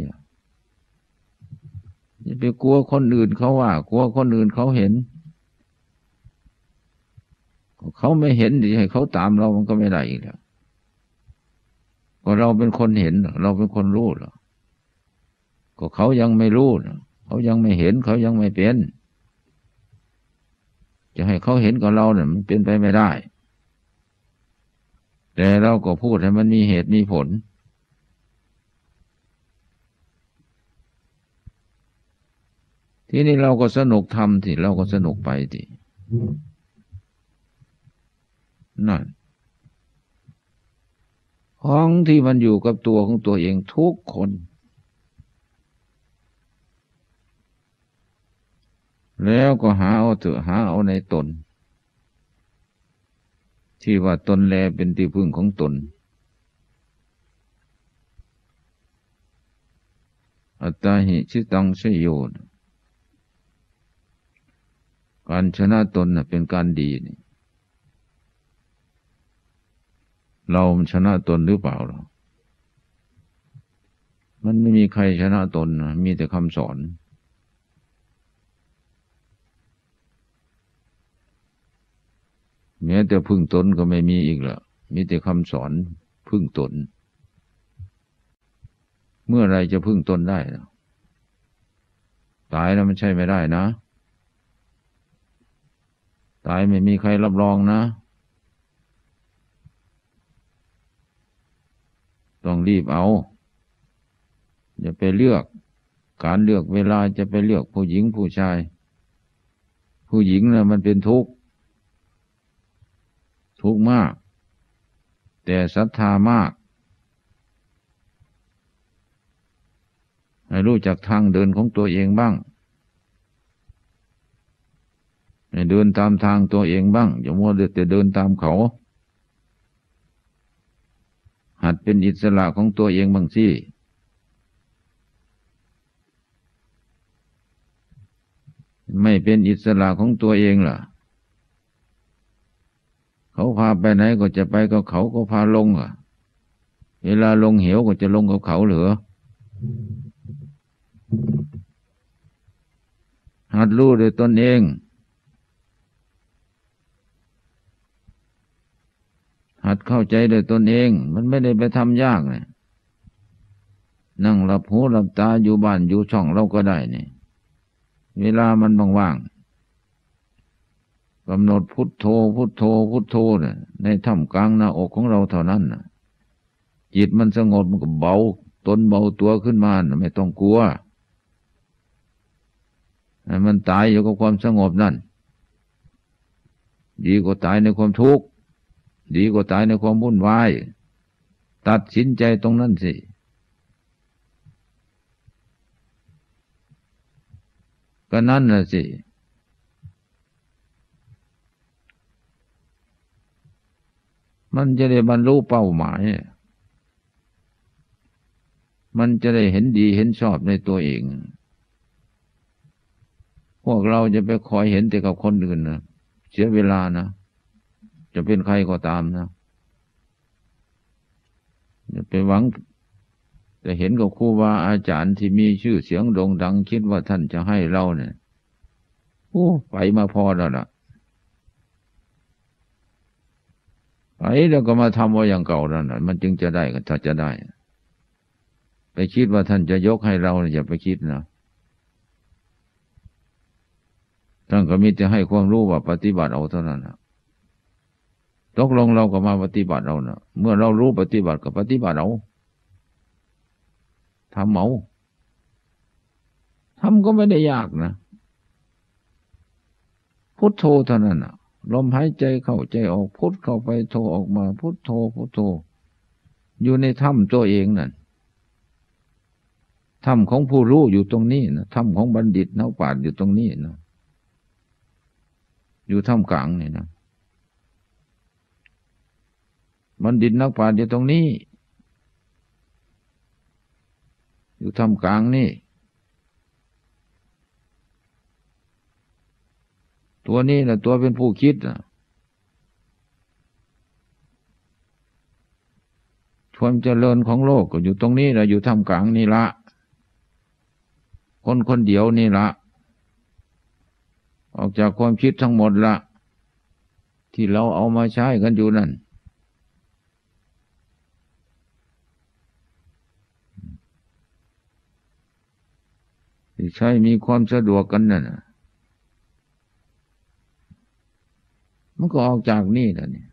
อย่าไปกลัวคนอื่นเขาว่ากลัวคนอื่นเขาเห็นเขาไม่เห็นดิให้เขาตามเรามันก็ไม่ได้อีกแล้วก็เราเป็นคนเห็นเราเป็นคนรู้หรอก็เขายังไม่รู้เขายังไม่เห็นเขายังไม่เป็นจะให้เขาเห็นกับเราเนี่ยมันเป็นไปไม่ได้แต่เราก็พูดให้มันมีเหตุมีผลทีนี้เราก็สนุกทำสิเราก็สนุกไปสินั่นของที่มันอยู่กับตัวของตัวเองทุกคนแล้วก็หาเอาเถอะหาเอาในตนที่ว่าตนแลเป็นที่พึ่งของตนอัตตาหิชิตังชโยการชนะตนเป็นการดีนี่เราชนะตนหรือเปล่าหรอมันไม่มีใครชนะตนนะมีแต่คำสอนแม้แต่พึ่งตนก็ไม่มีอีกละมีแต่คำสอนพึ่งตนเมื่อไรจะพึ่งตนได้ตายแล้วมันใช่ไม่ได้นะตายไม่มีใครรับรองนะต้องรีบเอาอย่าไปเลือกการเลือกเวลาจะไปเลือกผู้หญิงผู้ชายผู้หญิงนะมันเป็นทุกข์ทุกข์มากแต่ศรัทธามากให้รู้จักทางเดินของตัวเองบ้างให้เดินตามทางตัวเองบ้างอย่ามัวแต่เดินตามเขาหัดเป็นอิสระของตัวเองบ้างสิไม่เป็นอิสระของตัวเองล่ะเขาพาไปไหนก็จะไปกับเขาก็พาลงอ่ะเวลาลงเหวก็จะลงกับเขาเหรอหัดรู้ด้วยตนเองหัดเข้าใจด้วยตนเองมันไม่ได้ไปทำยากเนี่ยนั่งหลับหูหลับตาอยู่บ้านอยู่ช่องเราก็ได้นี่เวลามันว่างๆกำหนดพุทโธพุทโธพุทโธเนี่ยในท่ามกลางหน้าอกของเราเท่านั้นน่ะจิตมันสงบมันก็เบาตนเบาตัวขึ้นมาไม่ต้องกลัวมันตายอยู่กับความสงบนั่นดีกว่าตายในความทุกข์ดีกว่าตายในความวุ่นวายตัดสินใจตรงนั้นสิก็นั่นแหละสิมันจะได้บรรลุเป้าหมายมันจะได้เห็นดีเห็นชอบในตัวเองพวกเราจะไปคอยเห็นแต่กับคนอื่นนะเสียเวลานะจะเป็นใครก็ตามนะไปหวังแต่เห็นกับครูบาอาจารย์ที่มีชื่อเสียงโด่งดังคิดว่าท่านจะให้เราเนี่ยโอ้ไปมาพอแล้วล่ะไปแล้วก็มาทำว่าอย่างเก่านั่นน่ะมันจึงจะได้ก็ถ้าจะได้ไปคิดว่าท่านจะยกให้เราอย่าไปคิดนะท่านก็มีแต่ให้ความรู้ว่าปฏิบัติเอาเท่านั้นนะตกลงเราก็มาปฏิบัติเอานะเมื่อเรารู้ปฏิบัติก็ปฏิบัติเอาทำเอาทำก็ไม่ได้ยากนะพุทโธเท่านั้นนะลมหายใจเข้าใจออกพุทเข้าไปโธออกมาพุทโธพุทโธอยู่ในถ้ำตัวเองนั่นถ้ำของผู้รู้อยู่ตรงนี้นะถ้ำของบัณฑิตนักปราชญ์อยู่ตรงนี้นะอยู่ถ้ำกลางนี่นะบัณฑิตนักปราชญ์อยู่ตรงนี้อยู่ถ้ำกลางนี่ตัวนี้นะตัวเป็นผู้คิดนะความเจริญของโลกก็อยู่ตรงนี้นะอยู่ท่ามกลางนี่ละคนคนเดียวนี่ละออกจากความคิดทั้งหมดละที่เราเอามาใช้กันอยู่นั่นที่ใช้มีความสะดวกกันนั่นมันก็ออกจากนี่แล้วเนี่ย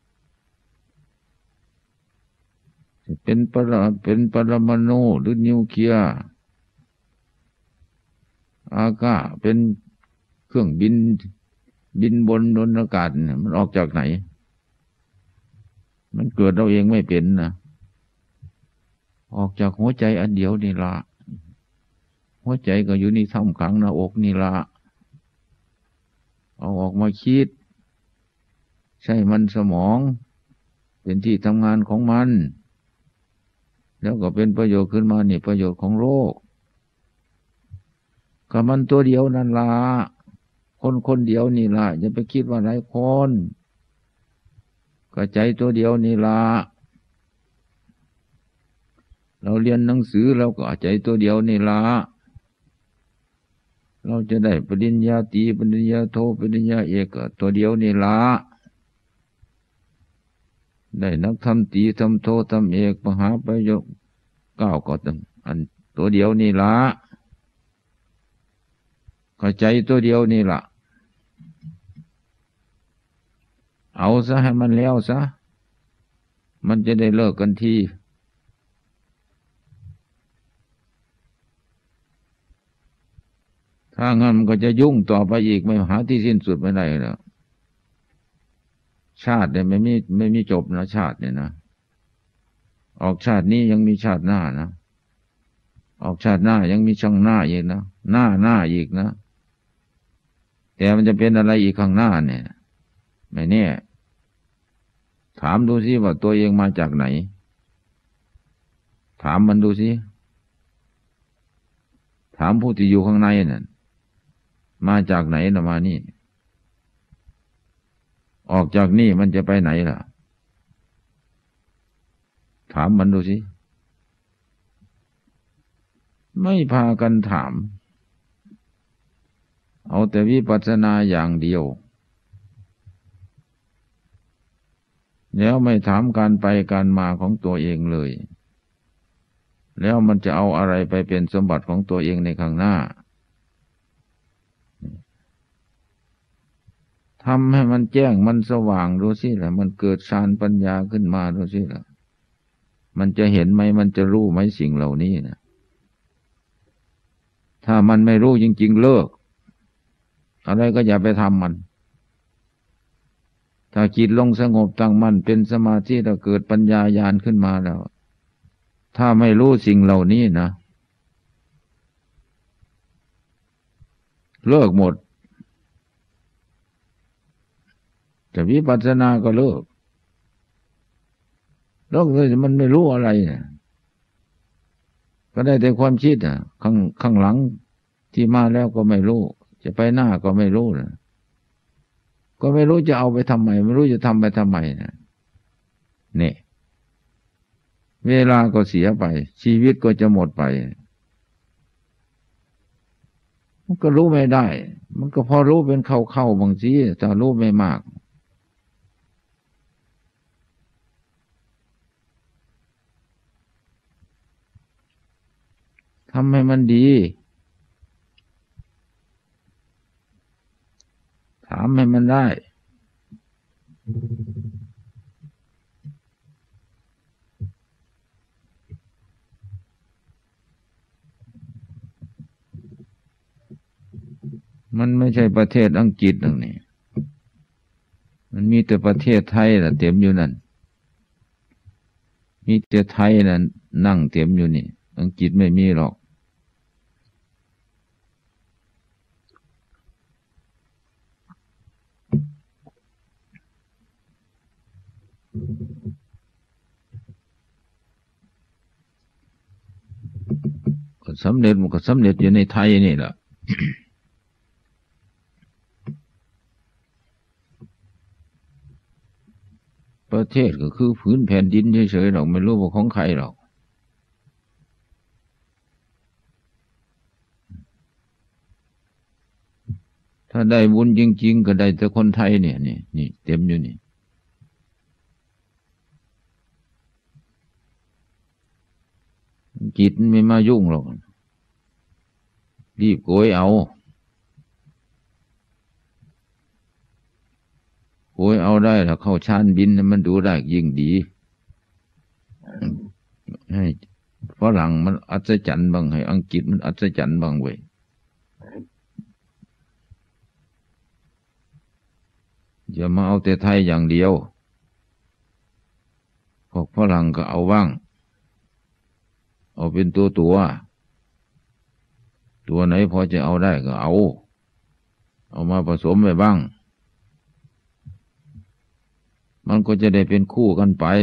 เป็นปรเป็นปรมาณูหรือนิวเคลียร์อากาศเป็นเครื่องบินบินบนบนอากาศเนี่ยมันออกจากไหนมันเกิดเราเองไม่เป็นนะออกจากหัวใจอันเดียวนี่ละหัวใจก็อยู่นี่ท่ามกลางหน้าอกนี่ละเอาออกมาคิดใช่มันสมองเป็นที่ทำงานของมันแล้วก็เป็นประโยชน์ขึ้นมานี่ประโยชน์ของโลกก็มันตัวเดียวนั่นละคนคนเดียวนี่ละอย่าไปคิดว่าหลายคนก็ใจตัวเดียวนี่ละเราเรียนหนังสือเราก็ใจตัวเดียวนี่ละเราจะได้ปริญญาตรีปริญญาโทปริญญาเอกก็ตัวเดียวนี่ละได้นักทำตรีทำโททำเอกมหาประโยคเก้าก็ตั้งอันตัวเดียวนี่ละเข้าใจตัวเดียวนี่ละเอาซะให้มันแล้วซะมันจะได้เลิกกันทีถ้างั้นมันก็จะยุ่งต่อไปอีกไม่หาที่สิ้นสุดไม่ได้แล้วชาติเนี่ยไม่มีไม่มีจบนะชาติเนี่ยนะออกชาตินี้ยังมีชาติหน้านะออกชาติหน้ายังมีช่างหน้าอีกนะหน้าหน้าอีกนะแต่มันจะเป็นอะไรอีกข้างหน้าเนี่ยไม่แน่ถามดูสิว่าตัวเองมาจากไหนถามมันดูสิถามผู้ที่อยู่ข้างในนั่นมาจากไหนนะมานี่ออกจากนี่มันจะไปไหนล่ะถามมันดูสิไม่พากันถามเอาแต่วิปัสสนาอย่างเดียวแล้วไม่ถามการไปการมาของตัวเองเลยแล้วมันจะเอาอะไรไปเป็นสมบัติของตัวเองในข้างหน้าทำให้มันแจ้งมันสว่างดูสิล่ะมันเกิดฌานปัญญาขึ้นมาดูสิล่ะมันจะเห็นไหมมันจะรู้ไหมสิ่งเหล่านี้นะถ้ามันไม่รู้จริงๆเลิกอะไรก็อย่าไปทำมันถ้าจิตลงสงบตั้งมั่นเป็นสมาธิแล้วเกิดปัญญาญาณขึ้นมาแล้วถ้าไม่รู้สิ่งเหล่านี้นะเลิกหมดแต่วิปัสสนาก็เลิกเลิกเลยมันไม่รู้อะไรนะก็ได้แต่ความคิดอ่ะข้างข้างหลังที่มาแล้วก็ไม่รู้จะไปหน้าก็ไม่รู้นะก็ไม่รู้จะเอาไปทำไมไม่รู้จะทำไปทำไมนะเนี่ยเวเวลาก็เสียไปชีวิตก็จะหมดไปมันก็รู้ไม่ได้มันก็พอรู้เป็นเข้าๆบางทีแต่รู้ไม่มากทำให้มันดีถามให้มันได้มันไม่ใช่ประเทศอังกฤษตรงนี้มันมีแต่ประเทศไทยน่ะเต็มอยู่นั่นมีแต่ไทยน่ะนั่งเต็มอยู่นี่อังกฤษไม่มีหรอกก็สำเร็จมันก็สำเร็จอยู่ในไทยนี่แหละ ประเทศก็คือพื้นแผ่นดินเฉยๆหรอกไม่รู้ว่าของใครหรอกถ้าได้บุญจริงๆก็ได้แต่คนไทยเนี่ยนี่นี่เต็มอยู่นี่จิตไม่มายุ่งหรอกรีบโกยเอาโกยเอาได้ถ้าเข้าชานบินมันดูได้ยิ่งดีให้ฝรั่งมันอัศจรรย์บ้างให้อังกฤษมันอัศจรรย์บ้างเว้ยอย่ามาเอาแต่ไทยอย่างเดียวพวกฝรั่งก็เอาบ้างเอาเป็นตัวตัวตัวไหนพอจะเอาได้ก็เอาเอามาผสมไปบ้างมันก็จะได้เป็นคู่กันไป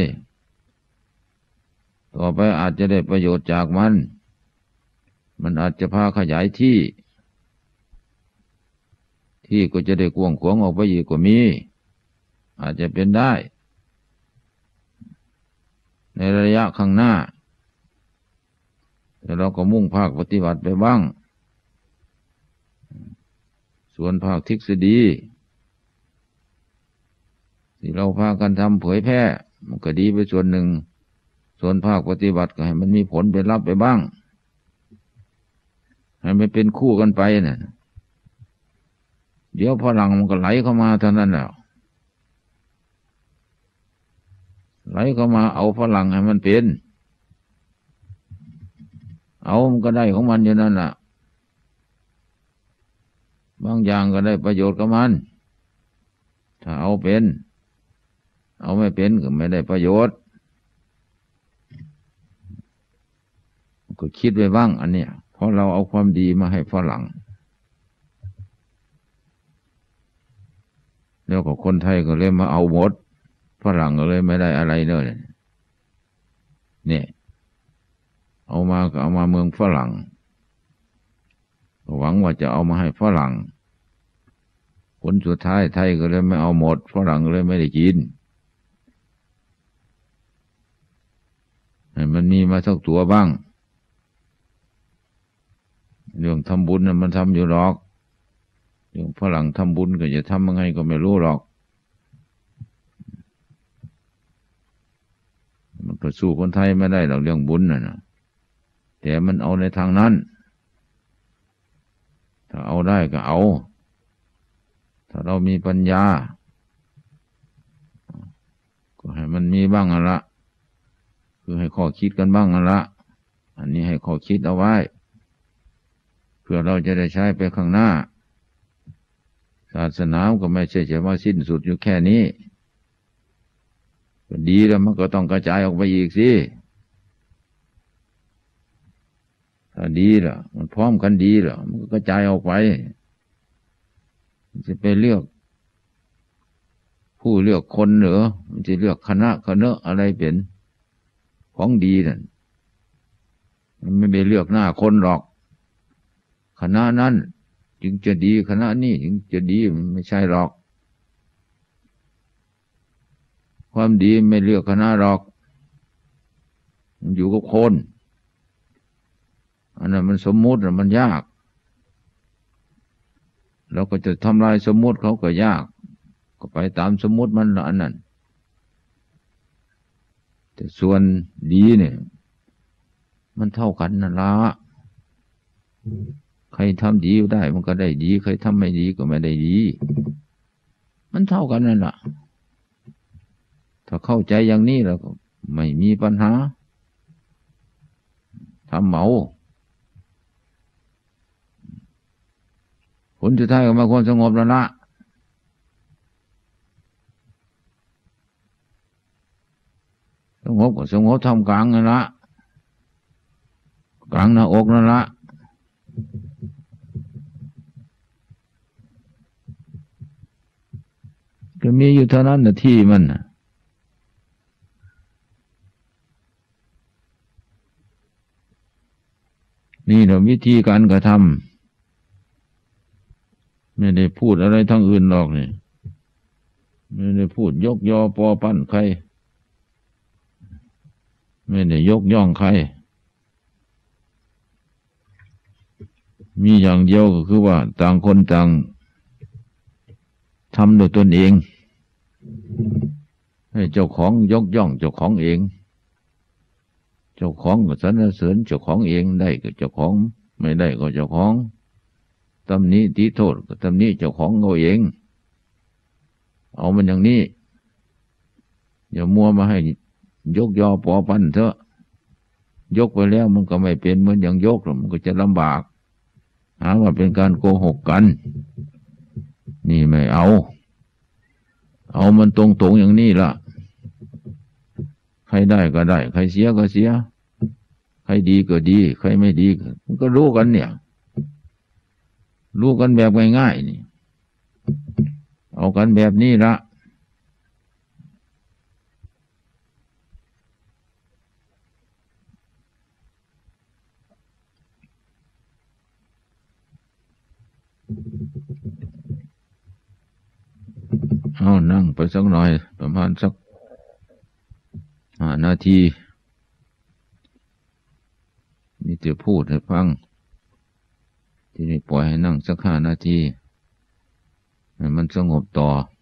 ต่อไปอาจจะได้ประโยชน์จากมันมันอาจจะพาขยายที่ที่ก็จะได้กว้างขวางออกไปอีกกว่ามีอาจจะเป็นได้ในระยะข้างหน้าแต่เราก็มุ่งภาคปฏิบัติไปบ้างส่วนภาคทฤษฎีที่เราพากันทำเผยแพร่มันก็ดีไปส่วนหนึ่งส่วนภาคปฏิบัติก็ให้มันมีผลเป็นรับไปบ้างให้มันเป็นคู่กันไปเนี่ยเดี๋ยวพลังมันก็ไหลเข้ามาเท่านั้นแหละไหลเข้ามาเอาพลังให้มันเป็นเอามันก็ได้ของมันอยู่นั่นแหละบางอย่างก็ได้ประโยชน์กับมันถ้าเอาเป็นเอาไม่เป็นก็ไม่ได้ประโยชน์ก็คิดไว้บ้างอันเนี้ยเพราะเราเอาความดีมาให้ฝรั่งแล้วก็คนไทยก็เลยมาเอาหมดฝรั่งก็เลยไม่ได้อะไรเลยเนี่ยเอามาก็เอามาเมืองฝรั่งหวังว่าจะเอามาให้ฝรั่งผลสุดท้ายไทยก็เลยไม่เอาหมดฝรั่งก็เลยไม่ได้กินให้มันมีมาสักตัวบ้างเรื่องทำบุญน่ะมันทำอยู่หรอกเรื่องฝรั่งทำบุญก็จะทำยังไงก็ไม่รู้หรอกมันก็สู้คนไทยไม่ได้หรอกเรื่องบุญน่ะนะแต่มันเอาในทางนั้นถ้าเอาได้ก็เอาถ้าเรามีปัญญาก็ให้มันมีบ้างอันละคือให้ข้อคิดกันบ้างอันละอันนี้ให้ข้อคิดเอาไว้เพื่อเราจะได้ใช้ไปข้างหน้าศาสนาก็ไม่ใช่จะว่าสิ้นสุดอยู่แค่นี้ก็ดีแล้วมันก็ต้องกระจายออกไปอีกสิถ้าดีล่ะมันพร้อมกันดีล่ะมันก็กระจายออกไปจะไปเลือกผู้เลือกคนหรือมันจะเลือกคณะคณะอะไรเป็นของดีนั่นมันไม่ไปเลือกหน้าคนหรอกคณะนั้นจึงจะดีคณะนี้จึงจะดีมันไม่ใช่หรอกความดีไม่เลือกคณะหรอกมันอยู่กับคนอันนั้นมันสมมุติมันยากเราก็จะทำลายสมมุติเขาก็ยากก็ไปตามสมมุติมันอันนั้นแต่ส่วนดีเนี่ยมันเท่ากันนั่นละใครทำดีได้มันก็ได้ดีใครทำไม่ดีก็ไม่ได้ดีมันเท่ากันนั่นแหละถ้าเข้าใจอย่างนี้แล้วก็ไม่มีปัญหาทำเมาผลสุดท้ายก็มาความสงบแล้วละสงบก็สงบทำกลางนั่นละกลางหน้าอกนั่นละก็มีอยู่เท่านั้นนะที่มันนี่เราวิธีการกระทำไม่ได้พูดอะไรทั้งอื่นหรอกนี่ไม่ได้พูดยกยอปอปั้นใครไม่ได้ยกย่องใครมีอย่างเดียวก็คือว่าต่างคนต่างทำโดยตนเองให้เจ้าของยกย่องเจ้าของเองเจ้าของก็สรรเสริญเจ้าของเองได้ก็เจ้าของไม่ได้ก็เจ้าของตำหนิติโทษก็ตำหนิเจ้าของเอาเองเอามันอย่างนี้อย่ามัวมาให้ยกยอปอปั้นเถอะยกไปแล้วมันก็ไม่เป็นเหมือนอย่างยกหรอกมันก็จะลำบากหาว่าเป็นการโกหกกันนี่ไม่เอาเอามันตรงๆอย่างนี้ล่ะใครได้ก็ได้ใครเสียก็เสียใครดีก็ดีใครไม่ดีมันก็รู้กันเนี่ยรู้กันแบบง่ายๆนี่เอากันแบบนี้ละเอานั่งไปสักหน่อยประมาณสักห้านาทีนี่จะพูดให้ฟังที่นี่ปล่อยให้นั่งสักห้านาทีให้มันสงบต่อ